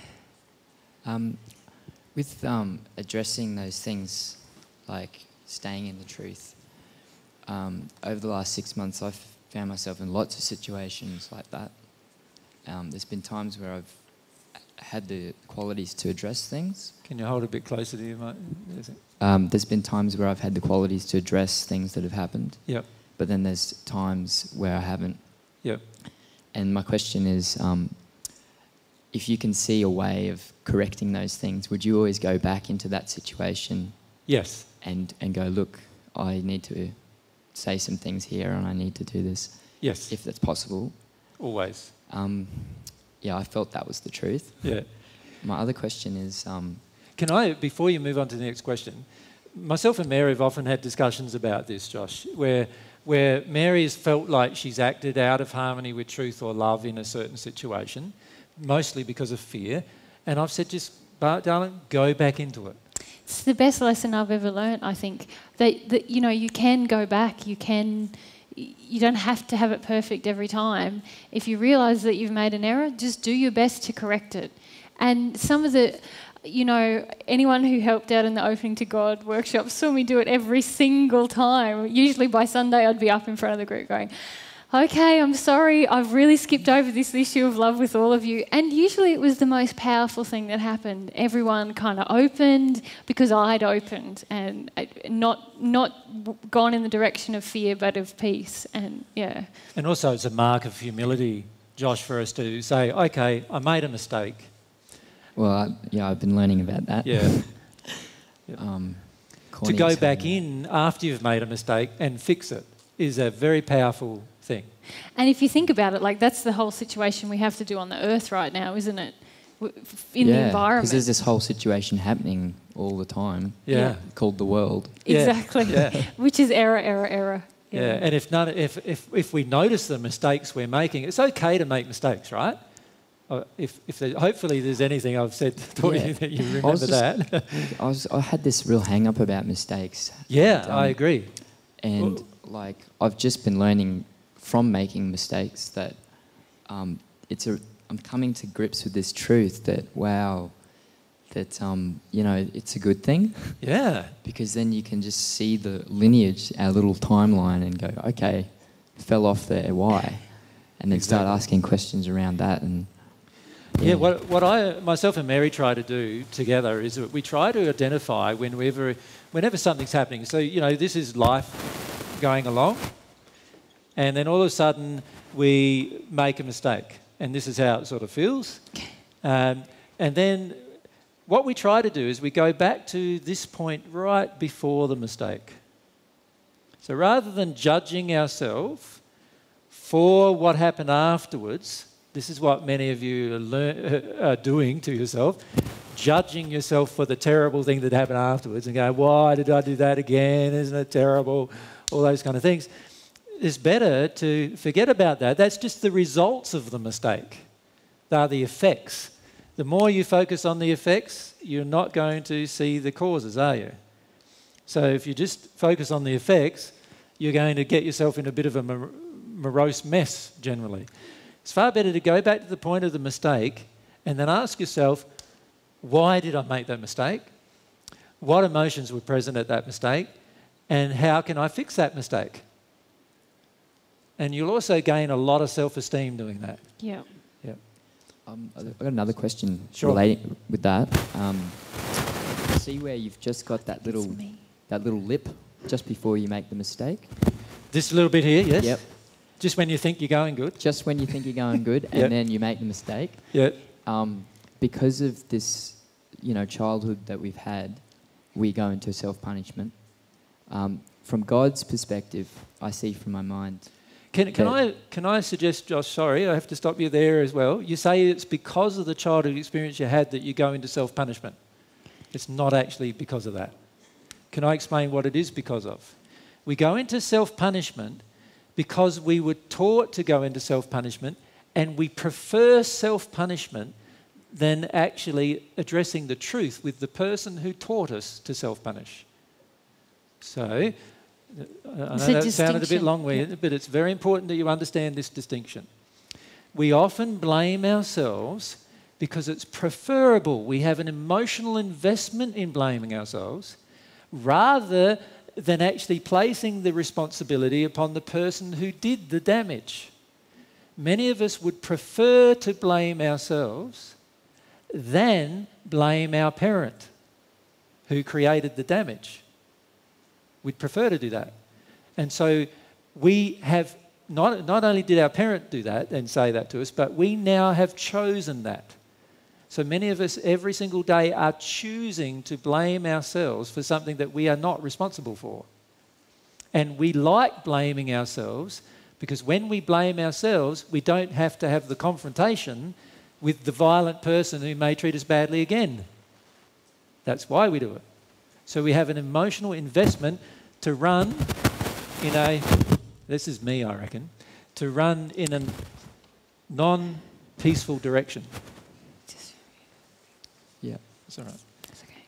With addressing those things, like staying in the truth, over the last 6 months I've found myself in lots of situations like that. There's been times where I've had the qualities to address things. Can you hold a bit closer to your mic? There's been times where I've had the qualities to address things that have happened. Yep. But then there's times where I haven't. Yep. And my question is, if you can see a way of correcting those things, would you always go back into that situation? Yes. And go, look, I need to say some things here and I need to do this. Yes. If that's possible. Always. Yeah, I felt that was the truth. Yeah. My other question is... Can I, before you move on to the next question, myself and Mary have often had discussions about this, Josh, where Mary has felt like she's acted out of harmony with truth or love in a certain situation, mostly because of fear. And I've said, just, darling, go back into it. It's the best lesson I've ever learned, I think. That you know, you can go back, you can you don't have to have it perfect every time. If you realise that you've made an error, just do your best to correct it. And some of the, anyone who helped out in the Opening to God workshop saw me do it every single time. Usually by Sunday I'd be up in front of the group going, okay, I'm sorry, I've really skipped over this issue of love with all of you. And usually it was the most powerful thing that happened. Everyone kind of opened because I'd opened and not gone in the direction of fear but of peace. And yeah. And also it's a mark of humility, Josh, for us to say, okay, I made a mistake. Well, I've been learning about that. Yeah. To go back in after you've made a mistake and fix it is a very powerful thing. And if you think about it, like that's the whole situation we have to do on the earth right now, isn't it? In the environment. Because there's this whole situation happening all the time. Yeah. Called the world. Exactly. Yeah. Which is error. Yeah. And if we notice the mistakes we're making, it's okay to make mistakes, right? Hopefully there's anything I've said to you that you remember that. I had this real hang up about mistakes. Yeah, I agree. And I've just been learning from making mistakes that I'm coming to grips with this truth that it's a good thing. Yeah. Because then you can just see the lineage, our little timeline, and go, okay, fell off there, why? And then start asking questions around that. And what I myself and Mary try to do together is that we try to identify whenever something's happening. So this is life going along, and then all of a sudden we make a mistake, and this is how it sort of feels. And then what we try to do is we go back to this point right before the mistake. So rather than judging ourselves for what happened afterwards, this is what many of you are doing to yourself, judging yourself for the terrible thing that happened afterwards and going, why did I do that again? Isn't it terrible? All those kind of things. It's better to forget about that. That's just the results of the mistake. They are the effects. The more you focus on the effects, you're not going to see the causes, are you? So if you just focus on the effects, you're going to get yourself in a bit of a morose mess generally. It's far better to go back to the point of the mistake and then ask yourself, why did I make that mistake? What emotions were present at that mistake? And how can I fix that mistake? And you'll also gain a lot of self-esteem doing that. Yeah. Yeah. I've got another question relating with that. See where you've just got that little lip just before you make the mistake? This little bit here, yes? Yep. Just when you think you're going good? Just when you think you're going good and then you make the mistake. Yeah. Because of this, childhood that we've had, we go into self-punishment. From God's perspective, I see from my mind. Can I suggest, Josh, sorry, I have to stop you there as well. You say it's because of the childhood experience you had that you go into self-punishment. It's not actually because of that. Can I explain what it is because of? We go into self-punishment because we were taught to go into self-punishment, and we prefer self-punishment than actually addressing the truth with the person who taught us to self-punish. So, I know that sounded a bit long-winded, but it's very important that you understand this distinction. We often blame ourselves because it's preferable. We have an emotional investment in blaming ourselves rather than actually placing the responsibility upon the person who did the damage. Many of us would prefer to blame ourselves than blame our parent who created the damage. We'd prefer to do that. And so we have, not only did our parent do that and say that to us, but we now have chosen that. So many of us every single day are choosing to blame ourselves for something that we are not responsible for. And we like blaming ourselves because when we blame ourselves, we don't have to have the confrontation with the violent person who may treat us badly again. That's why we do it. So we have an emotional investment to run in a, this is me I reckon, to run in a non-peaceful direction. Yeah. That's all right. That's okay.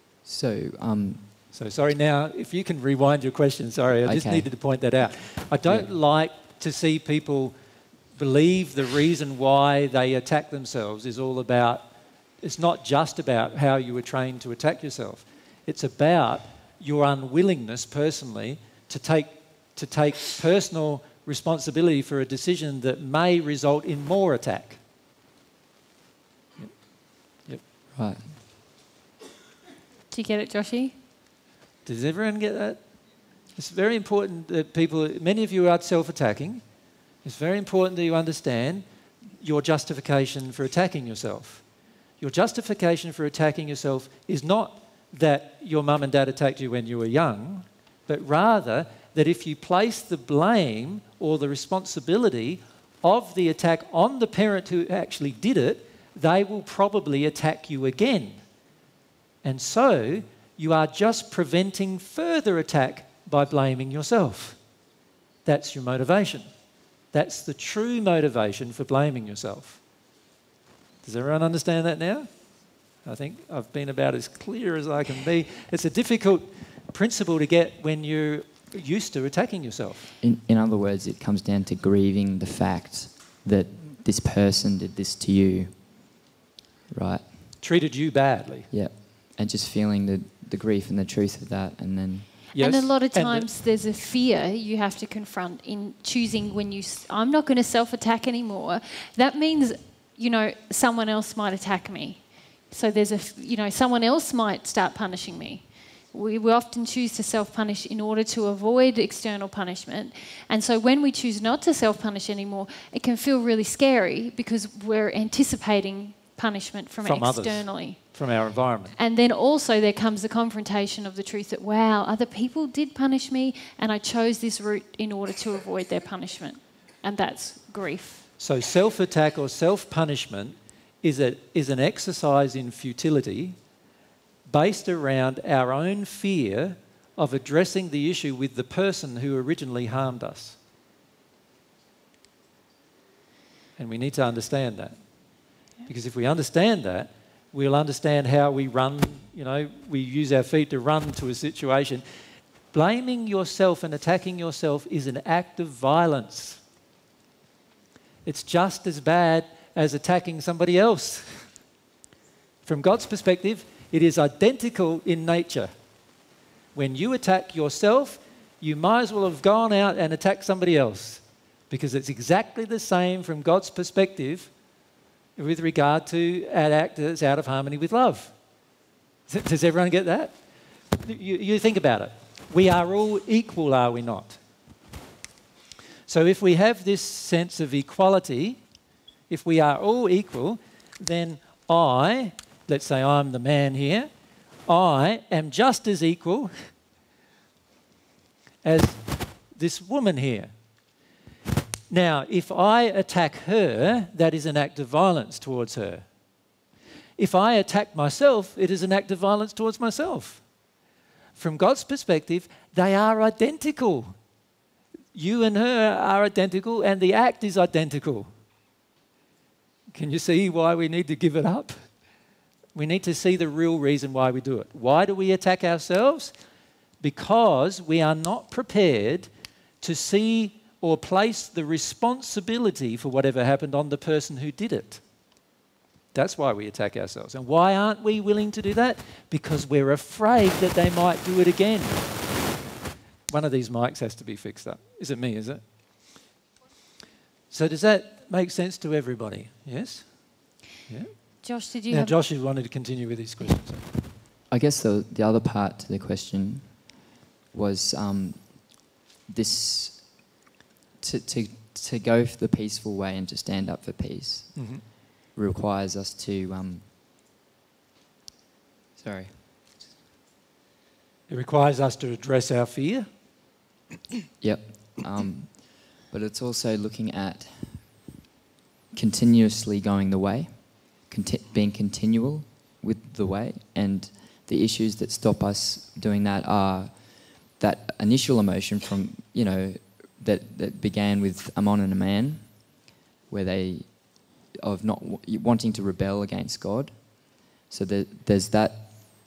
So, sorry, now, if you can rewind your question, sorry, I just needed to point that out. I don't like to see people believe the reason why they attack themselves is all about, it's not just about how you were trained to attack yourself. It's about your unwillingness personally to take personal responsibility for a decision that may result in more attack. Yep. Right. Do you get it, Joshy? Does everyone get that? It's very important that people, many of you are self-attacking. It's very important that you understand your justification for attacking yourself. Your justification for attacking yourself is not that your mum and dad attacked you when you were young, but rather that if you place the blame or the responsibility of the attack on the parent who actually did it, they will probably attack you again. And so you are just preventing further attack by blaming yourself. That's your motivation. That's the true motivation for blaming yourself. Does everyone understand that now? I think I've been about as clear as I can be. It's a difficult principle to get when you're used to attacking yourself. In other words, it comes down to grieving the fact that this person did this to you, right? Treated you badly. Yeah, and just feeling the grief and the truth of that, and then... Yes. And a lot of times there's a fear you have to confront in choosing when you... I'm not going to self-attack anymore. That means, someone else might attack me. So there's someone else might start punishing me. We often choose to self-punish in order to avoid external punishment. And so when we choose not to self-punish anymore, it can feel really scary because we're anticipating punishment from externally. Others, from our environment. And then also there comes the confrontation of the truth that, wow, other people did punish me and I chose this route in order to avoid their punishment. And that's grief. So self-attack or self-punishment is an exercise in futility based around our own fear of addressing the issue with the person who originally harmed us. And we need to understand that. Because if we understand that, we'll understand how we run, we use our feet to run to a situation. Blaming yourself and attacking yourself is an act of violence. It's just as bad as attacking somebody else. From God's perspective, it is identical in nature. When you attack yourself, you might as well have gone out and attacked somebody else, because it's exactly the same from God's perspective with regard to an act that's out of harmony with love. Does everyone get that? You think about it. We are all equal, are we not? So if we have this sense of equality, if we are all equal, then let's say I'm the man here, I am just as equal as this woman here. Now, if I attack her, that is an act of violence towards her. If I attack myself, it is an act of violence towards myself. From God's perspective, they are identical. You and her are identical, and the act is identical. Can you see why we need to give it up? We need to see the real reason why we do it. Why do we attack ourselves? Because we are not prepared to see or place the responsibility for whatever happened on the person who did it. That's why we attack ourselves. And why aren't we willing to do that? Because we're afraid that they might do it again. One of these mics has to be fixed up. Is it me, is it? So does that make sense to everybody? Yes? Yeah? Josh, did you Now, Josh wanted to continue with his questions. I guess the other part to the question was this... To go for the peaceful way and to stand up for peace requires us to... It requires us to address our fear? Yep. But it's also looking at continuously going the way, being continual with the way, and the issues that stop us doing that are that initial emotion from, that began with a mon and a man, where of not wanting to rebel against God. So there's that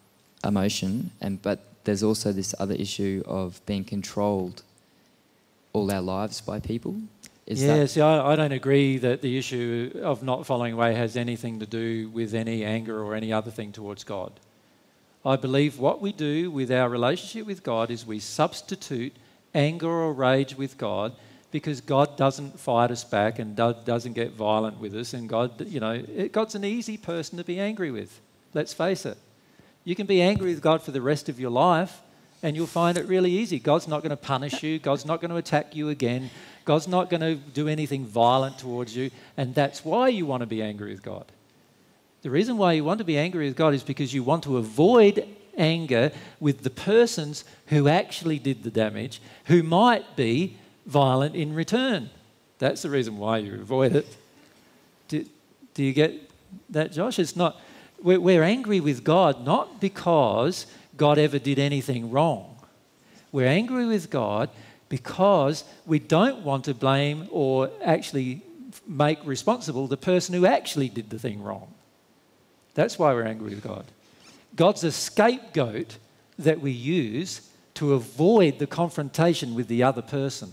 emotion, but there's also this other issue of being controlled all our lives by people. See, I don't agree that the issue of not following away has anything to do with any anger or any other thing towards God. I believe what we do with our relationship with God is we substitute anger or rage with God, because God doesn't fight us back and doesn't get violent with us, and God's an easy person to be angry with. Let's face it. You can be angry with God for the rest of your life and you'll find it really easy. God's not going to punish you. God's not going to attack you again. God's not going to do anything violent towards you, and that's why you want to be angry with God. The reason why you want to be angry with God is because you want to avoid anger with the persons who actually did the damage, who might be violent in return. That's the reason why you avoid it. Do you get that, Josh? It's not. We're angry with God not because God ever did anything wrong. We're angry with God because we don't want to blame or actually make responsible the person who actually did the thing wrong. That's why we're angry with God. God's a scapegoat that we use to avoid the confrontation with the other person.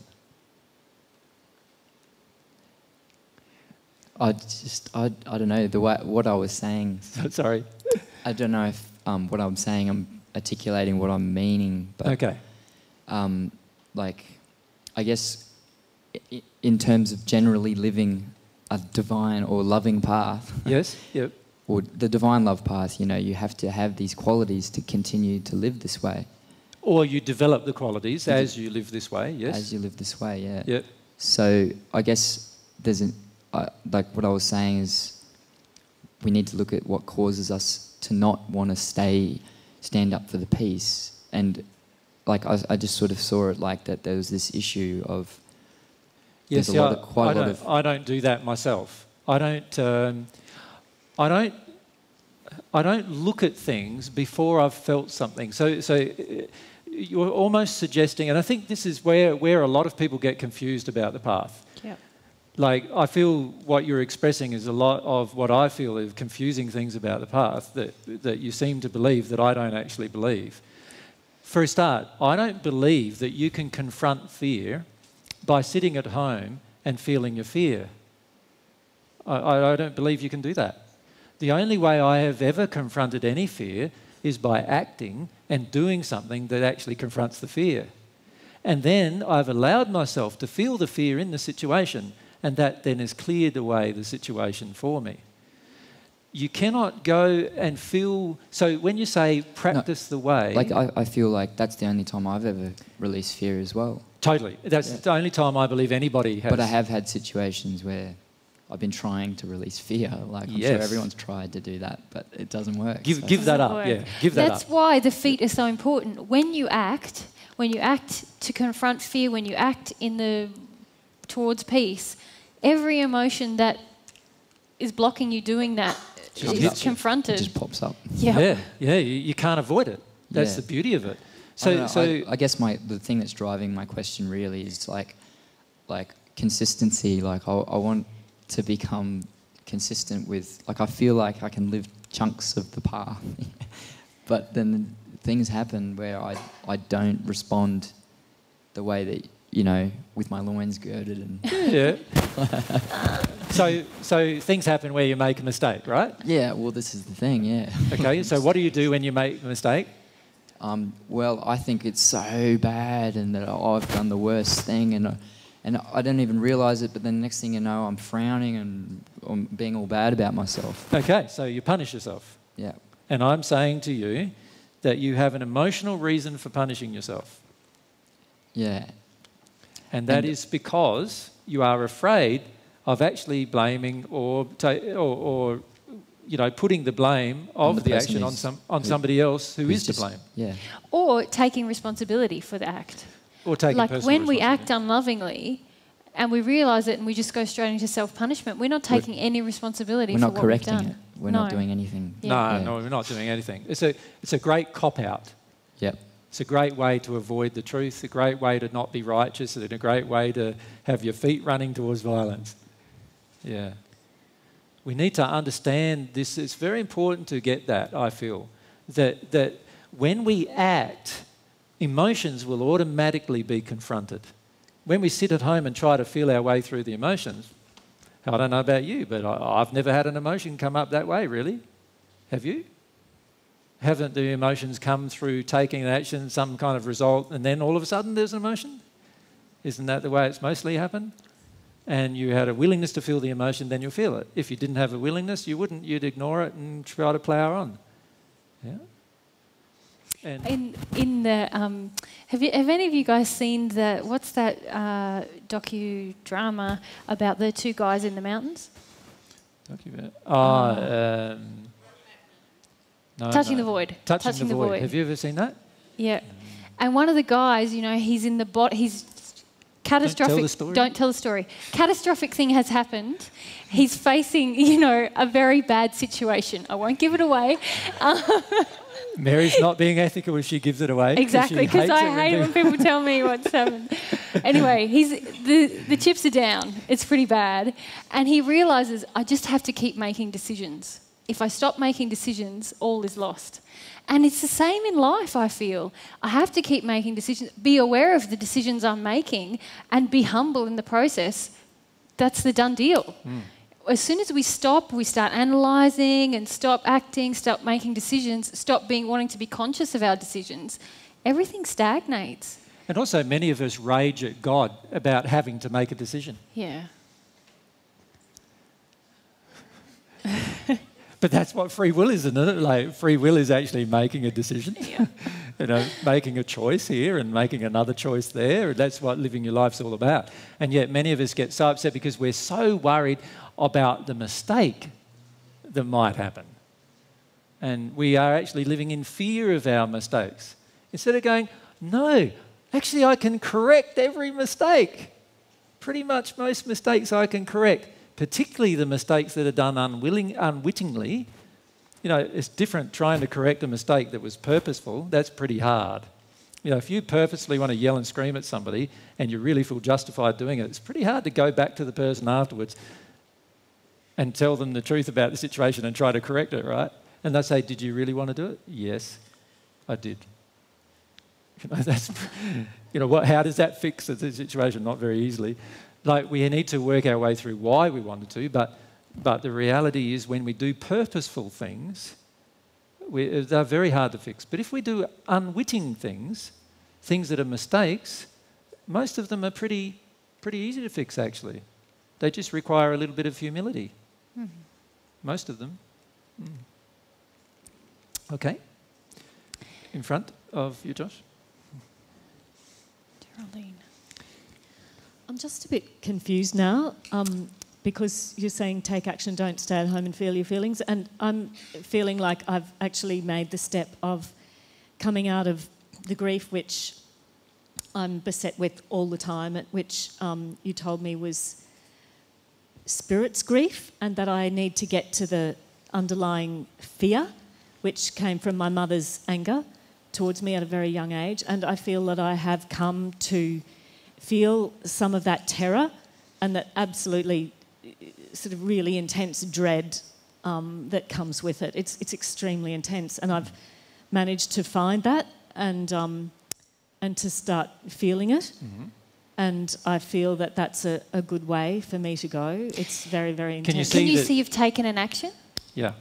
I don't know, what I was saying. Sorry. I don't know if what I'm saying, I'm articulating what I'm meaning. But, okay. I guess in terms of generally living a divine or loving path. Yes, yep. Or the divine love path, you have to have these qualities to continue to live this way. Or you develop the qualities as you live this way, yes. As you live this way, yeah. Yep. So I guess there's what I was saying is we need to look at what causes us to not want to stand up for the peace. And I just sort of saw it like that there was this issue of yes, I don't do that myself. I don't look at things before I've felt something. So you're almost suggesting, and I think this is where a lot of people get confused about the path. Yeah. I feel what you're expressing is a lot of what I feel is confusing things about the path that you seem to believe that I don't actually believe. For a start, I don't believe that you can confront fear by sitting at home and feeling your fear. I don't believe you can do that. The only way I have ever confronted any fear is by acting and doing something that actually confronts the fear. And then I've allowed myself to feel the fear in the situation, and that then has cleared away the situation for me. You cannot go and feel... So when you say practice the way... I feel like that's the only time I've ever released fear as well. Totally. That's the only time I believe anybody has... But I have had situations where I've been trying to release fear. I'm sure everyone's tried to do that, but it doesn't work. Give that up. Yeah, give that up. That's why the feet are so important. When you act to confront fear, when you act towards peace, every emotion that is blocking you doing that is confronted. It just pops up. Yeah. Yeah. You can't avoid it. That's the beauty of it. I guess the thing that's driving my question really is like consistency. I want to become consistent with, I feel like I can live chunks of the path, but then things happen where I don't respond the way that, with my loins girded and... Yeah. So things happen where you make a mistake, right? Yeah, well, this is the thing, yeah. Okay, so what do you do when you make a mistake? Well, I think it's so bad and that I've done the worst thing and I don't even realise it, but then the next thing you know, I'm frowning and I'm being all bad about myself. Okay, so you punish yourself. Yeah. And I'm saying to you that you have an emotional reason for punishing yourself. Yeah. And that is because you are afraid of actually blaming or putting the blame of the action on somebody else who is to blame. Yeah. Or taking responsibility for the act. Or taking personal when we act unlovingly and we realise it and we just go straight into self-punishment, we're not taking any responsibility for what we've done. We're not correcting it. We're not doing anything. Yeah. No, we're not doing anything. It's a great cop-out. Yep. It's a great way to avoid the truth, a great way to not be righteous, and a great way to have your feet running towards violence. Yeah. We need to understand this. It's very important to get that, I feel, that when we act, emotions will automatically be confronted. When we sit at home and try to feel our way through the emotions, I don't know about you, but I've never had an emotion come up that way, really. Have you? Haven't the emotions come through taking an action, some kind of result, and then all of a sudden there's an emotion? Isn't that the way it's mostly happened? And you had a willingness to feel the emotion, then you'll feel it. If you didn't have a willingness, you wouldn't. You'd ignore it and try to plough on. Yeah. And in the have any of you guys seen what's that docudrama about the two guys in the mountains? Touching the Void. Touching the Void. Have you ever seen that? Yeah. And one of the guys, he's in the he's catastrophic. Don't tell the story. Catastrophic thing has happened. He's facing, a very bad situation. I won't give it away. Mary's not being ethical if she gives it away. Exactly, because I hate when people tell me what's happened. Anyway, the chips are down. It's pretty bad. And he realises, I just have to keep making decisions. If I stop making decisions, all is lost. And it's the same in life, I feel. I have to keep making decisions, be aware of the decisions I'm making, and be humble in the process. That's the done deal. As soon as we stop analysing and stop acting, stop making decisions, stop wanting to be conscious of our decisions, everything stagnates. And also many of us rage at God about having to make a decision. Yeah. But that's what free will is, isn't it? Like, free will is actually making a decision. Yeah. Making a choice here and making another choice there. That's what living your life's all about. And yet many of us get so upset because we're so worried about the mistake that might happen. And we are actually living in fear of our mistakes. Instead of going, no, actually I can correct every mistake. Pretty much most mistakes I can correct. Particularly the mistakes that are done unwittingly. It's different trying to correct a mistake that was purposeful. That's pretty hard. If you purposely want to yell and scream at somebody and you really feel justified doing it, it's pretty hard to go back to the person afterwards and tell them the truth about the situation and try to correct it, right? And they say, did you really want to do it? Yes, I did. How does that fix the situation? Not very easily. We need to work our way through why we wanted to, but the reality is when we do purposeful things, they're very hard to fix. But if we do unwitting things that are mistakes, most of them are pretty easy to fix, actually. They just require a little bit of humility. Mm-hmm. Most of them. Okay. In front of you, Josh. Geraldine. I'm just a bit confused now because you're saying take action, don't stay at home and feel your feelings. And I'm feeling like I've actually made the step of coming out of the grief which I'm beset with all the time, which you told me was spirit's grief, and that I need to get to the underlying fear, which came from my mother's anger towards me at a very young age. And I feel that I have come to feel some of that terror and that absolutely sort of really intense dread that comes with it. It's extremely intense, and I've managed to find that and to start feeling it. Mm-hmm. And I feel that that's a good way for me to go. It's very, very intense. Can you see you've taken an action? Yeah.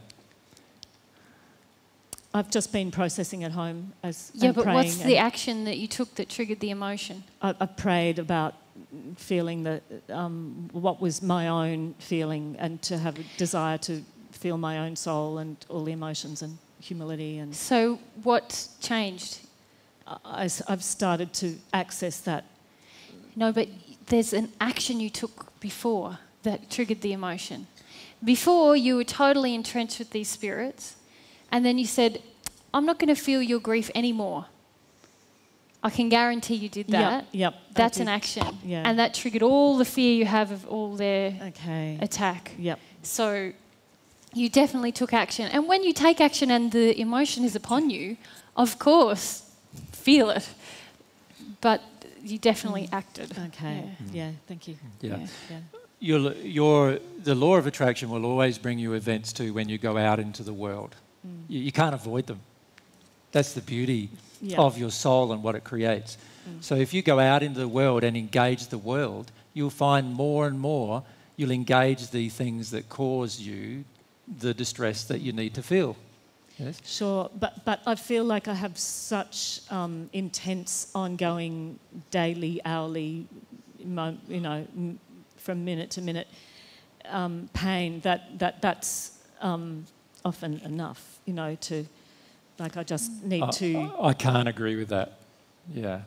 I've just been processing at home but what's the action that you took that triggered the emotion? I prayed about feeling what was my own feeling, and to have a desire to feel my own soul and all the emotions and humility. And so what changed? I've started to access that. No, but there's an action you took before that triggered the emotion. Before, you were totally entrenched with these spirits, and then you said, I'm not going to feel your grief anymore. I can guarantee you did that. Yep. That's an action. Yeah. And that triggered all the fear you have of all their attack. Yep. So you definitely took action. And when you take action and the emotion is upon you, of course, feel it. But you definitely acted. Okay. Yeah, thank you. Yeah. The law of attraction will always bring you events too when you go out into the world. You can't avoid them. That's the beauty Yeah. of your soul and what it creates. So if you go out into the world and engage the world, you'll find more and more you'll engage the things that cause you the distress that you need to feel. Yes? Sure, but I feel like I have such intense, ongoing, daily, hourly, from minute to minute pain that's often enough, to, like, I just need to... I can't agree with that. Yeah.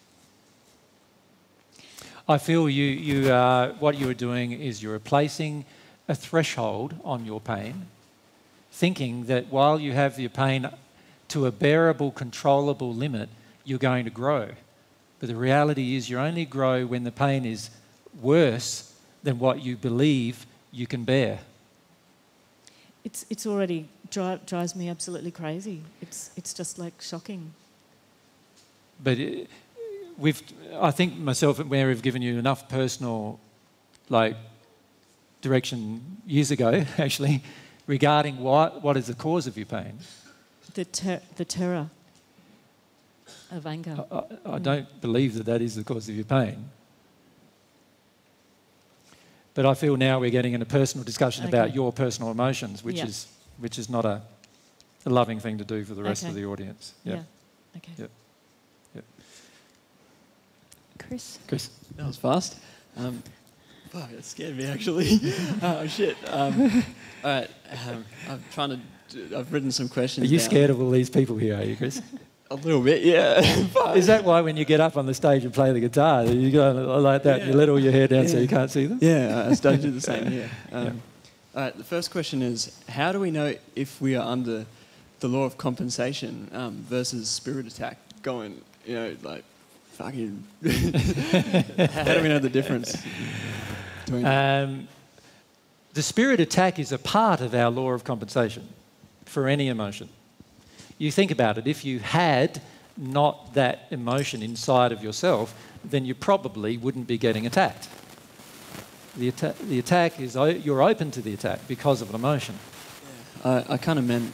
I feel you what you are doing is you're placing a threshold on your pain, thinking that while you have your pain to a bearable, controllable limit, you're going to grow. But the reality is you only grow when the pain is worse than what you believe you can bear. It's already drives me absolutely crazy. It's just like shocking. But I think myself and Mary have given you enough personal, direction years ago, actually, regarding what is the cause of your pain. The terror of anger. I don't believe that is the cause of your pain. But I feel now we're getting in a personal discussion about your personal emotions, which is not a loving thing to do for the rest of the audience. Yeah. Okay. Yep. Chris? That was fast. Fuck, it scared me actually. Oh shit. All right. I've written some questions. Are you down. scared of all these people here, are you, Chris? A little bit, yeah. Is that why when you get up on the stage and play the guitar, you go like that, you let all your hair down so you can't see them? Yeah, I started to do the same, yeah. All right, the first question is, how do we know if we are under the law of compensation versus spirit attack going, fucking... How do we know the difference? The spirit attack is a part of our law of compensation for any emotion. You think about it, if you had not that emotion inside of yourself, then you probably wouldn't be getting attacked. The attack is, you're open to the attack because of an emotion. Yeah. I kind of meant,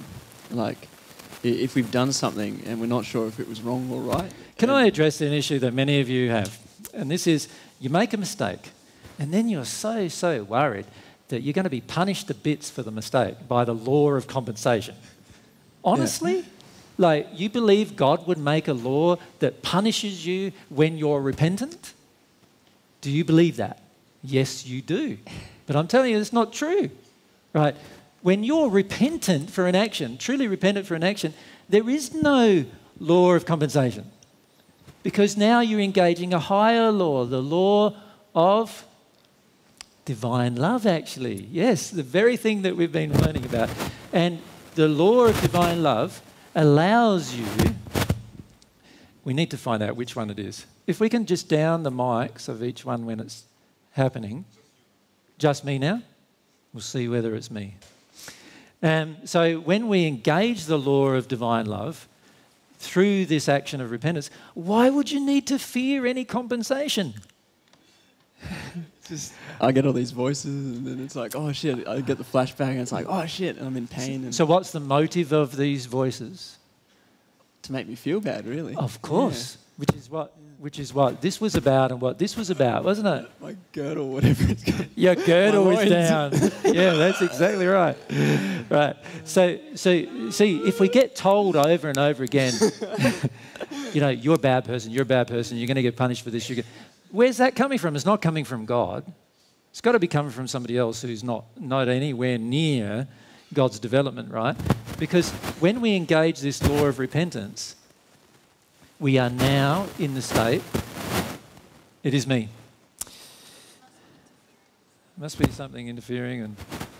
if we've done something and we're not sure if it was wrong or right. Can I address an issue that many of you have? And this is, you make a mistake, and then you're so worried that you're going to be punished to bits for the mistake by the law of compensation. Honestly? Yeah. You believe God would make a law that punishes you when you're repentant? Do you believe that? Yes, you do. But I'm telling you, it's not true. Right? When you're repentant for an action, truly repentant for an action, there is no law of compensation. Because now you're engaging a higher law, the law of divine love, actually. Yes, the very thing that we've been learning about. And the law of divine love allows you... We need to find out which one it is. If we can just down the mics of each one when it's happening. Just me now? We'll see whether it's me. So when we engage the law of divine love through this action of repentance, why would you need to fear any compensation? I get all these voices and then it's like, oh shit, I get the flashback and it's like, oh shit, and I'm in pain. So what's the motive of these voices? To make me feel bad, really. Of course, yeah. which is what this was about and what this was about, wasn't it? My girdle, whatever it's called. Your girdle is down. Yeah, that's exactly right. Right. So see, if we get told over and over again, you're a bad person, you're going to get punished for this, where's that coming from? It's not coming from God. It's got to be coming from somebody else who's not anywhere near God's development, right? Because when we engage this law of repentance, we are now in the state, it is me. Must be something interfering. And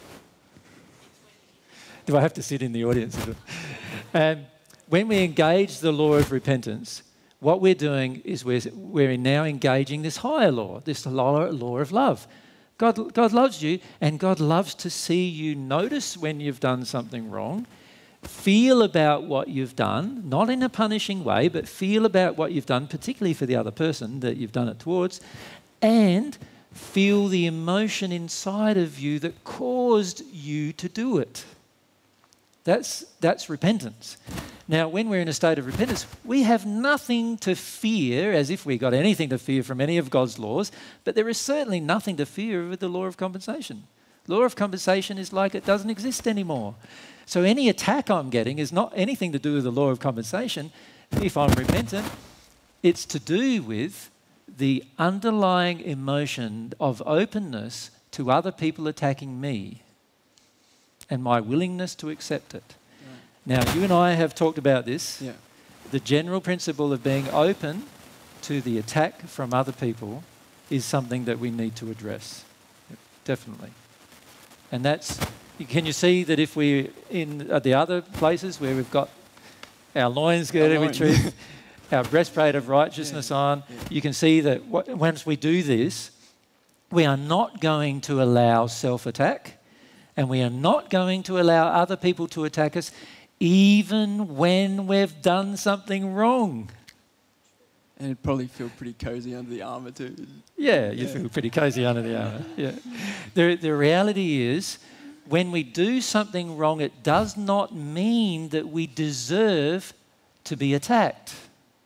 do I have to sit in the audience? When we engage the law of repentance, what we're doing is we're now engaging this higher law, this law of love. God loves you, and God loves to see you notice when you've done something wrong, feel about what you've done, not in a punishing way, but feel about what you've done, particularly for the other person that you've done it towards, and feel the emotion inside of you that caused you to do it. That's repentance. Now, when we're in a state of repentance, we have nothing to fear, as if we got anything to fear from any of God's laws, but there is certainly nothing to fear with the law of compensation. Law of compensation is like it doesn't exist anymore. So any attack I'm getting is not anything to do with the law of compensation. If I'm repentant, it's to do with the underlying emotion of openness to other people attacking me and my willingness to accept it. Right. Now, you and I have talked about this. Yeah. The general principle of being open to the attack from other people is something that we need to address. Definitely. And that's, can you see that if we're in the other places where we've got our loins girded with truth, our breastplate of righteousness on, you can see that once we do this, we are not going to allow self-attack, and we are not going to allow other people to attack us even when we've done something wrong. And it'd probably feel pretty cozy under the armour too. Yeah, you feel pretty cozy under the armour. Yeah. The reality is, when we do something wrong, it does not mean that we deserve to be attacked.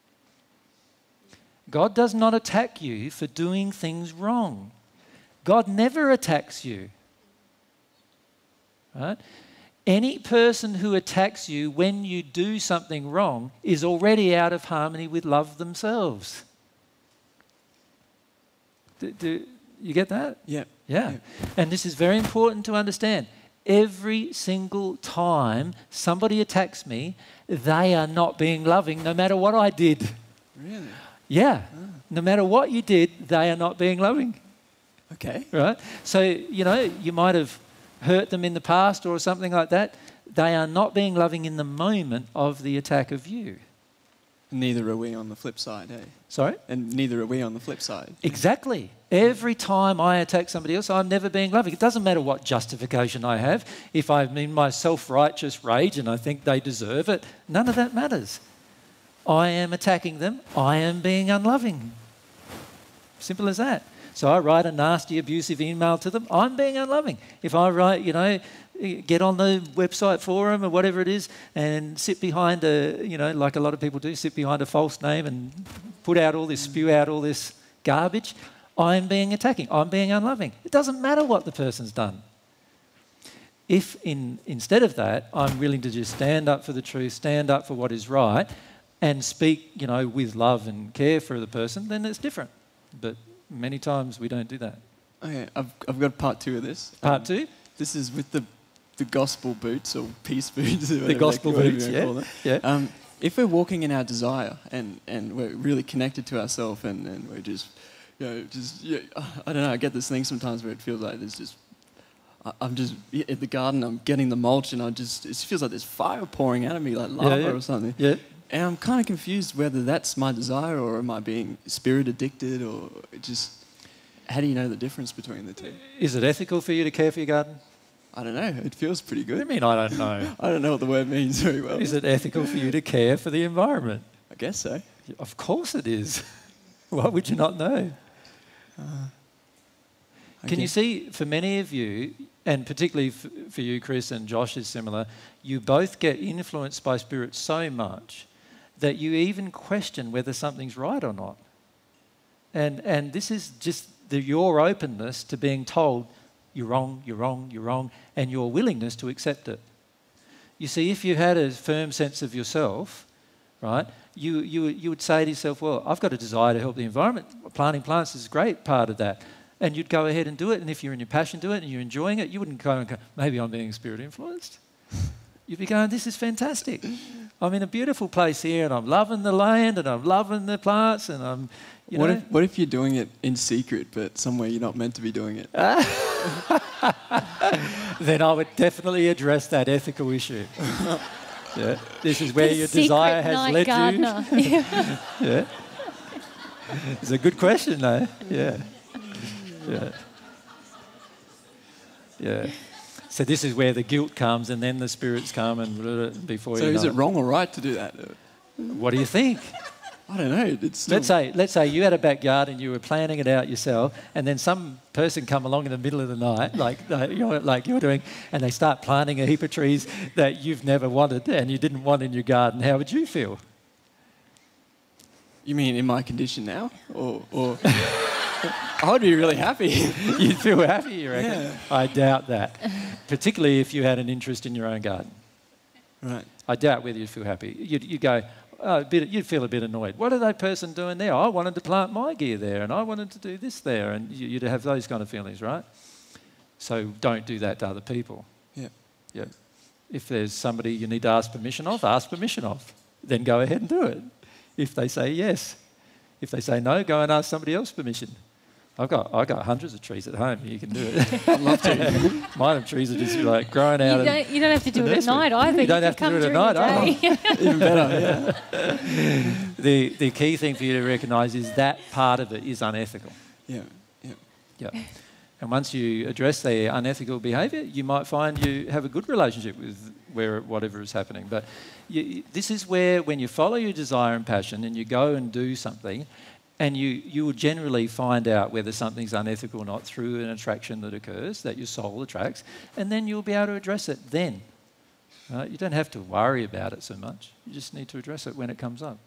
God does not attack you for doing things wrong. God never attacks you. Right? Any person who attacks you when you do something wrong is already out of harmony with love themselves. Do you get that? Yeah. Yeah. And this is very important to understand. Every single time somebody attacks me, they are not being loving no matter what I did. Really? Yeah. Oh. No matter what you did, they are not being loving. Okay. Right? So, you know, you might have hurt them in the past or something like that. They are not being loving in the moment of the attack of you. Neither are we on the flip side, eh? Sorry? And neither are we on the flip side. Exactly. Every time I attack somebody else, I'm never being loving. It doesn't matter what justification I have. If I'm in my self-righteous rage and I think they deserve it, none of that matters. I am attacking them. I am being unloving. Simple as that. So I write a nasty, abusive email to them. I'm being unloving. If I write, you know, get on the website forum or whatever it is and sit behind a, you know, like a lot of people do, sit behind a false name and put out all this, spew out all this garbage, I'm being attacking. I'm being unloving. It doesn't matter what the person's done. If instead of that, I'm willing to just stand up for the truth, stand up for what is right, and speak, you know, with love and care for the person, then it's different. But many times we don't do that. Okay, I've got part two of this. Part two? This is with the gospel boots or peace boots. The gospel boots, yeah. If we're walking in our desire and we're really connected to ourselves and we're just, you know, I don't know, I get this thing sometimes where it feels like there's just, I'm just at the garden, I'm getting the mulch and it feels like there's fire pouring out of me like lava or something. Yeah. And I'm kind of confused whether that's my desire or am I being spirit addicted or just, how do you know the difference between the two? Is it ethical for you to care for your garden? I don't know. It feels pretty good. What do you mean I don't know? I don't know what the word means very well. Is it ethical for you to care for the environment? I guess so. Of course it is. Why would you not know? Can you see, for many of you, and particularly for you, Chris, and Josh is similar, you both get influenced by Spirit so much that you even question whether something's right or not. And this is just your openness to being told, you're wrong, you're wrong, you're wrong, and your willingness to accept it. You see, if you had a firm sense of yourself, right, you would say to yourself, well, I've got a desire to help the environment. Planting plants is a great part of that. And you'd go ahead and do it, and if you're in your passion, do it, and you're enjoying it, you wouldn't go and go, maybe I'm being spirit influenced. You'd be going, this is fantastic. I'm in a beautiful place here, and I'm loving the land, and I'm loving the plants, and I'm, you know. What if you're doing it in secret, but somewhere you're not meant to be doing it? Then I would definitely address that ethical issue. Yeah. This is where your desire has led gardener. you. Yeah. It's a good question, though. Yeah. Yeah. Yeah. So this is where the guilt comes, and then the spirits come, and before so you know. So is it wrong or right to do that? What do you think? I don't know. It's still... Let's say you had a backyard and you were planning it out yourself, and then some person come along in the middle of the night, like you're doing, and they start planting a heap of trees that you've never wanted and you didn't want in your garden. How would you feel? You mean in my condition now, or I would be really happy. You'd feel happy, you reckon? Yeah. I doubt that, particularly if you had an interest in your own garden. Right. I doubt whether you'd feel happy. You'd go. You'd feel a bit annoyed. What are that person doing there? I wanted to plant my gear there, and I wanted to do this there, and you'd have those kind of feelings, right? So don't do that to other people. Yeah. Yeah. If there's somebody you need to ask permission of. Then go ahead and do it. If they say yes. If they say no, go and ask somebody else permission. I've got hundreds of trees at home. You can do it. I'd love to. Mine trees are just like growing out. You don't have to do it at night either. You don't have to do it at night either. Even better, yeah. The key thing for you to recognise is that part of it is unethical. Yeah. And once you address their unethical behaviour, you might find you have a good relationship with whatever is happening. But this is where, when you follow your desire and passion and you go and do something, and you will generally find out whether something's unethical or not through an attraction that occurs, that your soul attracts, and then you'll be able to address it then. You don't have to worry about it so much. You just need to address it when it comes up.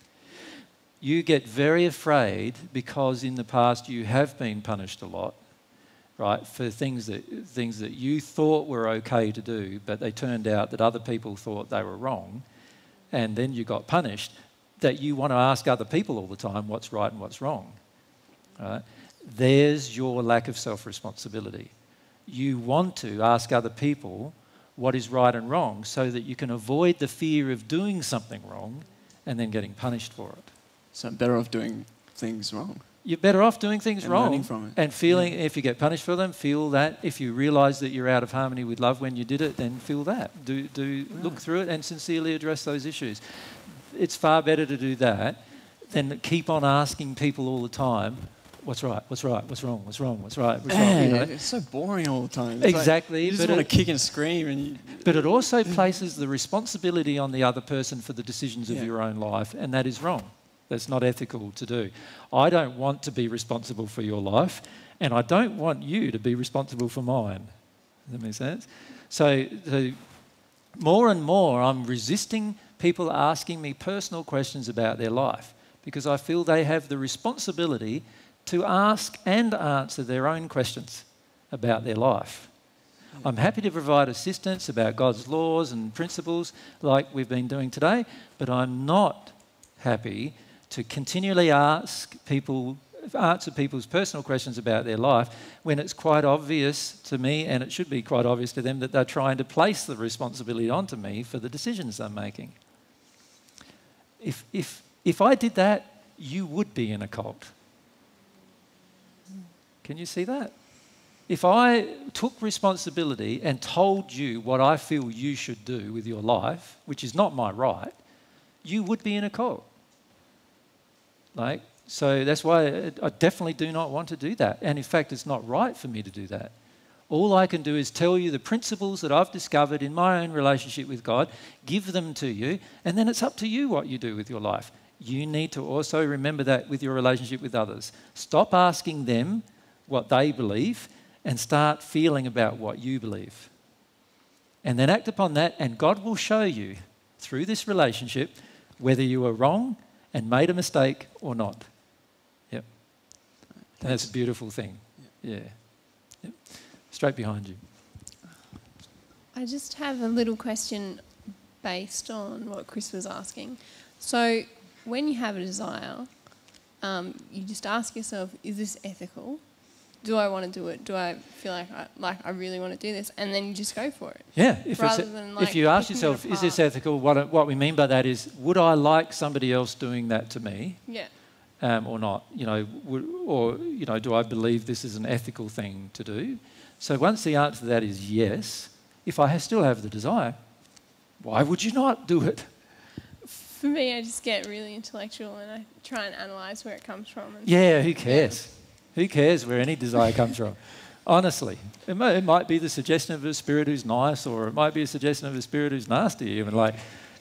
You get very afraid because in the past you have been punished a lot, right, for things that you thought were okay to do, but they turned out that other people thought they were wrong, and then you got punished, that you want to ask other people all the time what's right and what's wrong. Right? There's your lack of self-responsibility. You want to ask other people what is right and wrong so that you can avoid the fear of doing something wrong and then getting punished for it. So I'm better off doing things wrong. You're better off doing things and wrong learning from it. And feeling, if you get punished for them, feel that. If you realise that you're out of harmony with love when you did it, then feel that. Look through it and sincerely address those issues. It's far better to do that than keep on asking people all the time, what's right, what's right, what's wrong, what's wrong, what's right, what's wrong. You know? It's so boring all the time. It's exactly. Like, you just want to kick and scream. But it also places the responsibility on the other person for the decisions of your own life, and that is wrong. That's not ethical to do. I don't want to be responsible for your life, and I don't want you to be responsible for mine. Does that make sense? So more and more I'm resisting people asking me personal questions about their life because I feel they have the responsibility to ask and answer their own questions about their life. I'm happy to provide assistance about God's laws and principles like we've been doing today, but I'm not happy to continually answer people's personal questions about their life when it's quite obvious to me, and it should be quite obvious to them, that they're trying to place the responsibility onto me for the decisions they're making. If I did that, you would be in a cult. Can you see that? If I took responsibility and told you what I feel you should do with your life, which is not my right, you would be in a cult. So that's why I definitely do not want to do that. And in fact, it's not right for me to do that. All I can do is tell you the principles that I've discovered in my own relationship with God, give them to you, and then it's up to you what you do with your life. You need to also remember that with your relationship with others. Stop asking them what they believe and start feeling about what you believe. And then act upon that, and God will show you through this relationship whether you were wrong and made a mistake or not. Yep. And that's a beautiful thing. Yeah. Yep. Straight behind you. I just have a little question based on what Chris was asking. So when you have a desire, you just ask yourself, is this ethical? Do I want to do it? Do I feel like I really want to do this? And then you just go for it. Yeah. If you ask yourself, is this ethical? What we mean by that is, would I like somebody else doing that to me? Yeah. Or not? Do I believe this is an ethical thing to do? So once the answer to that is yes, if I still have the desire, why would you not do it? For me, I just get really intellectual and I try and analyse where it comes from. Yeah, who cares? Who cares where any desire comes from? Honestly, it might be the suggestion of a spirit who's nice, or it might be a suggestion of a spirit who's nasty. Even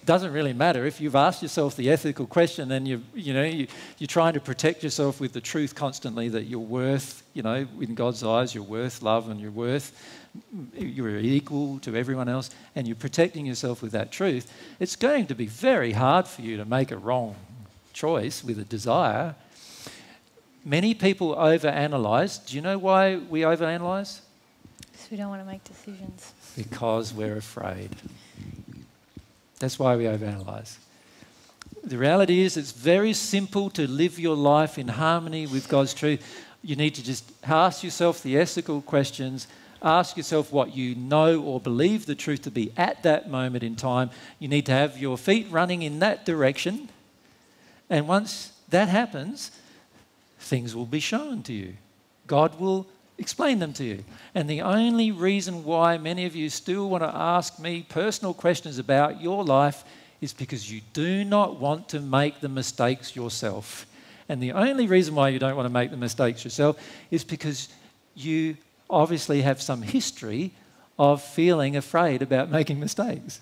doesn't really matter if you've asked yourself the ethical question and you're trying to protect yourself with the truth constantly that you're worth, in God's eyes, you're worth love and you're equal to everyone else, and you're protecting yourself with that truth. It's going to be very hard for you to make a wrong choice with a desire. Many people overanalyze. Do you know why we overanalyze? Because we don't want to make decisions. Because we're afraid. That's why we overanalyze. The reality is it's very simple to live your life in harmony with God's truth. You need to just ask yourself the ethical questions, ask yourself what you know or believe the truth to be at that moment in time. You need to have your feet running in that direction. And once that happens, things will be shown to you. God will explain them to you. And the only reason why many of you still want to ask me personal questions about your life is because you do not want to make the mistakes yourself. And the only reason why you don't want to make the mistakes yourself is because you obviously have some history of feeling afraid about making mistakes.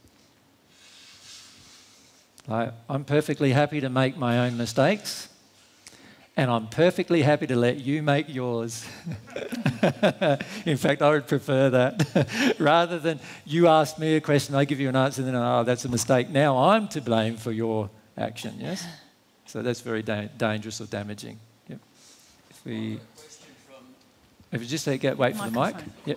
I'm perfectly happy to make my own mistakes. And I'm perfectly happy to let you make yours. In fact, I would prefer that. Rather than you ask me a question, I give you an answer, and then, oh, that's a mistake. Now I'm to blame for your action, yes? So that's very dangerous or damaging. Yep. If you just wait for the mic. Yep.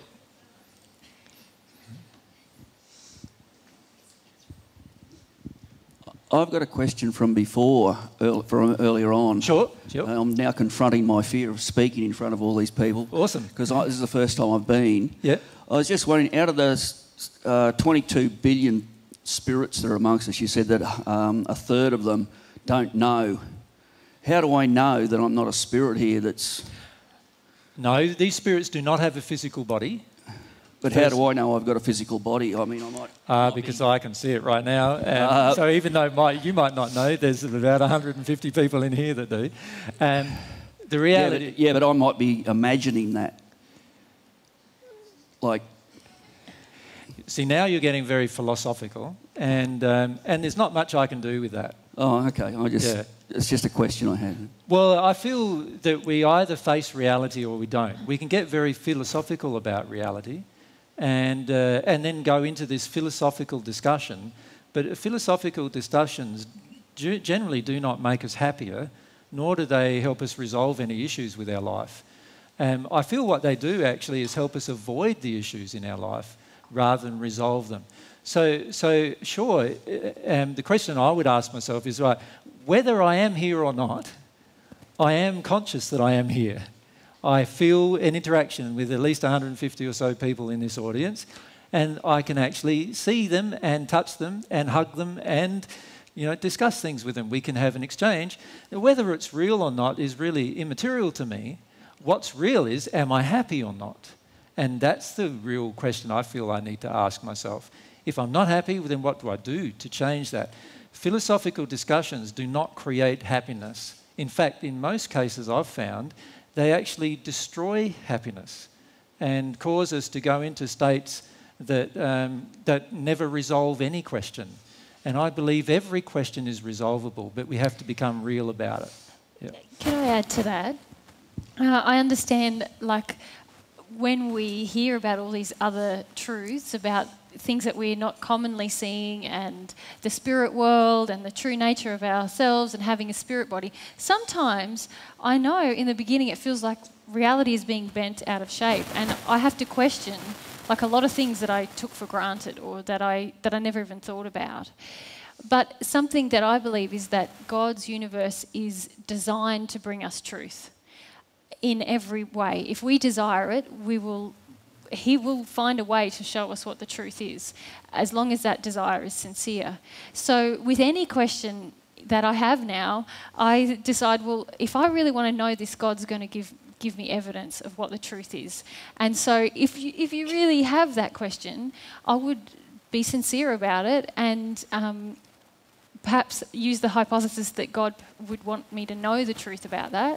I've got a question from before, from earlier on. Sure. I'm now confronting my fear of speaking in front of all these people. Awesome. Because this is the first time I've been. Yeah. I was just wondering, out of those 22 billion spirits that are amongst us, you said that a third of them don't know. How do I know that I'm not a spirit here that's... No, these spirits do not have a physical body. But how do I know I've got a physical body? I mean, I might... because I can see it right now. And so even though you might not know, there's about 150 people in here that do. And the reality... Yeah, but I might be imagining that. Like... See, now you're getting very philosophical, and there's not much I can do with that. Oh, okay. It's just a question I had. Well, I feel that we either face reality or we don't. We can get very philosophical about reality, and then go into this philosophical discussion. But philosophical discussions generally do not make us happier, nor do they help us resolve any issues with our life. I feel what they do actually is help us avoid the issues in our life rather than resolve them. So sure, the question I would ask myself is, right, whether I am here or not, I am conscious that I am here. I feel an interaction with at least 150 or so people in this audience, and I can actually see them and touch them and hug them and discuss things with them. We can have an exchange. Whether it's real or not is really immaterial to me. What's real is, am I happy or not? And that's the real question I feel I need to ask myself. If I'm not happy, then what do I do to change that? Philosophical discussions do not create happiness. In fact, in most cases I've found, they actually destroy happiness and cause us to go into states that never resolve any question. And I believe every question is resolvable, but we have to become real about it. Yep. Can I add to that? I understand, when we hear about all these other truths about things that we're not commonly seeing and the spirit world and the true nature of ourselves and having a spirit body, sometimes I know in the beginning it feels like reality is being bent out of shape, and I have to question a lot of things that I took for granted or that I never even thought about. But something that I believe is that God's universe is designed to bring us truth in every way. If we desire it, He will find a way to show us what the truth is, as long as that desire is sincere. So with any question that I have now, I decide, well, if I really want to know this, God's going to give me evidence of what the truth is. And so if you really have that question, I would be sincere about it and perhaps use the hypothesis that God would want me to know the truth about that,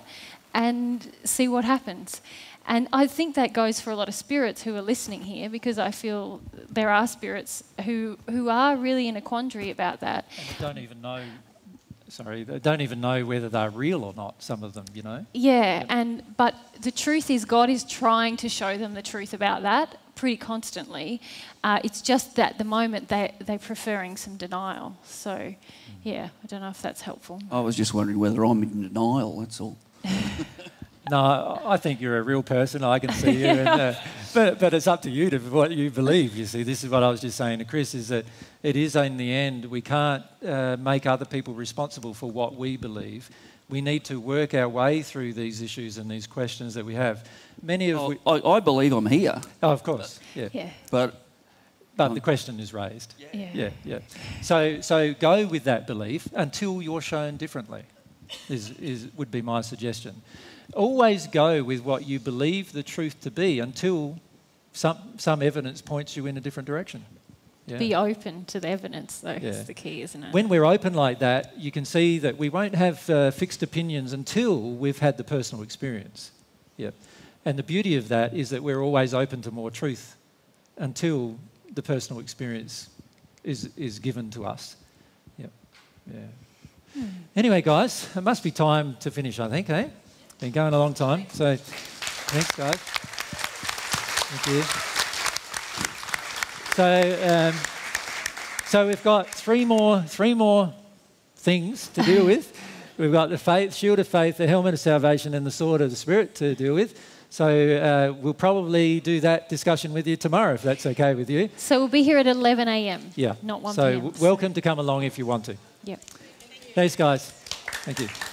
and see what happens. And I think that goes for a lot of spirits who are listening here, because I feel there are spirits who are really in a quandary about that. And they don't even know whether they're real or not, some of them, you know? Yeah, but the truth is God is trying to show them the truth about that pretty constantly. It's just that at the moment they're preferring some denial. So, yeah, I don't know if that's helpful. I was just wondering whether I'm in denial, that's all. No, I think you're a real person. I can see you. And, but it's up to you to what you believe, you see. This is what I was just saying to Chris, is that it is in the end, we can't make other people responsible for what we believe. We need to work our way through these issues and these questions that we have. I believe I'm here. Oh, of course, yeah. But the question is raised. Yeah. So go with that belief until you're shown differently, would be my suggestion. Always go with what you believe the truth to be until some evidence points you in a different direction. Yeah. Be open to the evidence, though, is the key, isn't it? When we're open like that, you can see that we won't have fixed opinions until we've had the personal experience. Yeah. And the beauty of that is that we're always open to more truth until the personal experience is given to us. Yep. Yeah. Anyway, guys, it must be time to finish, I think, eh? Been going a long time, so thanks, guys. Thank you. So we've got three more things to deal with. We've got the shield of faith, the helmet of salvation, and the sword of the Spirit to deal with. So we'll probably do that discussion with you tomorrow, if that's okay with you. So we'll be here at 11 a.m. Yeah. Not 1 p.m. p.m. So welcome to come along if you want to. Yep. Thanks, guys. Thank you.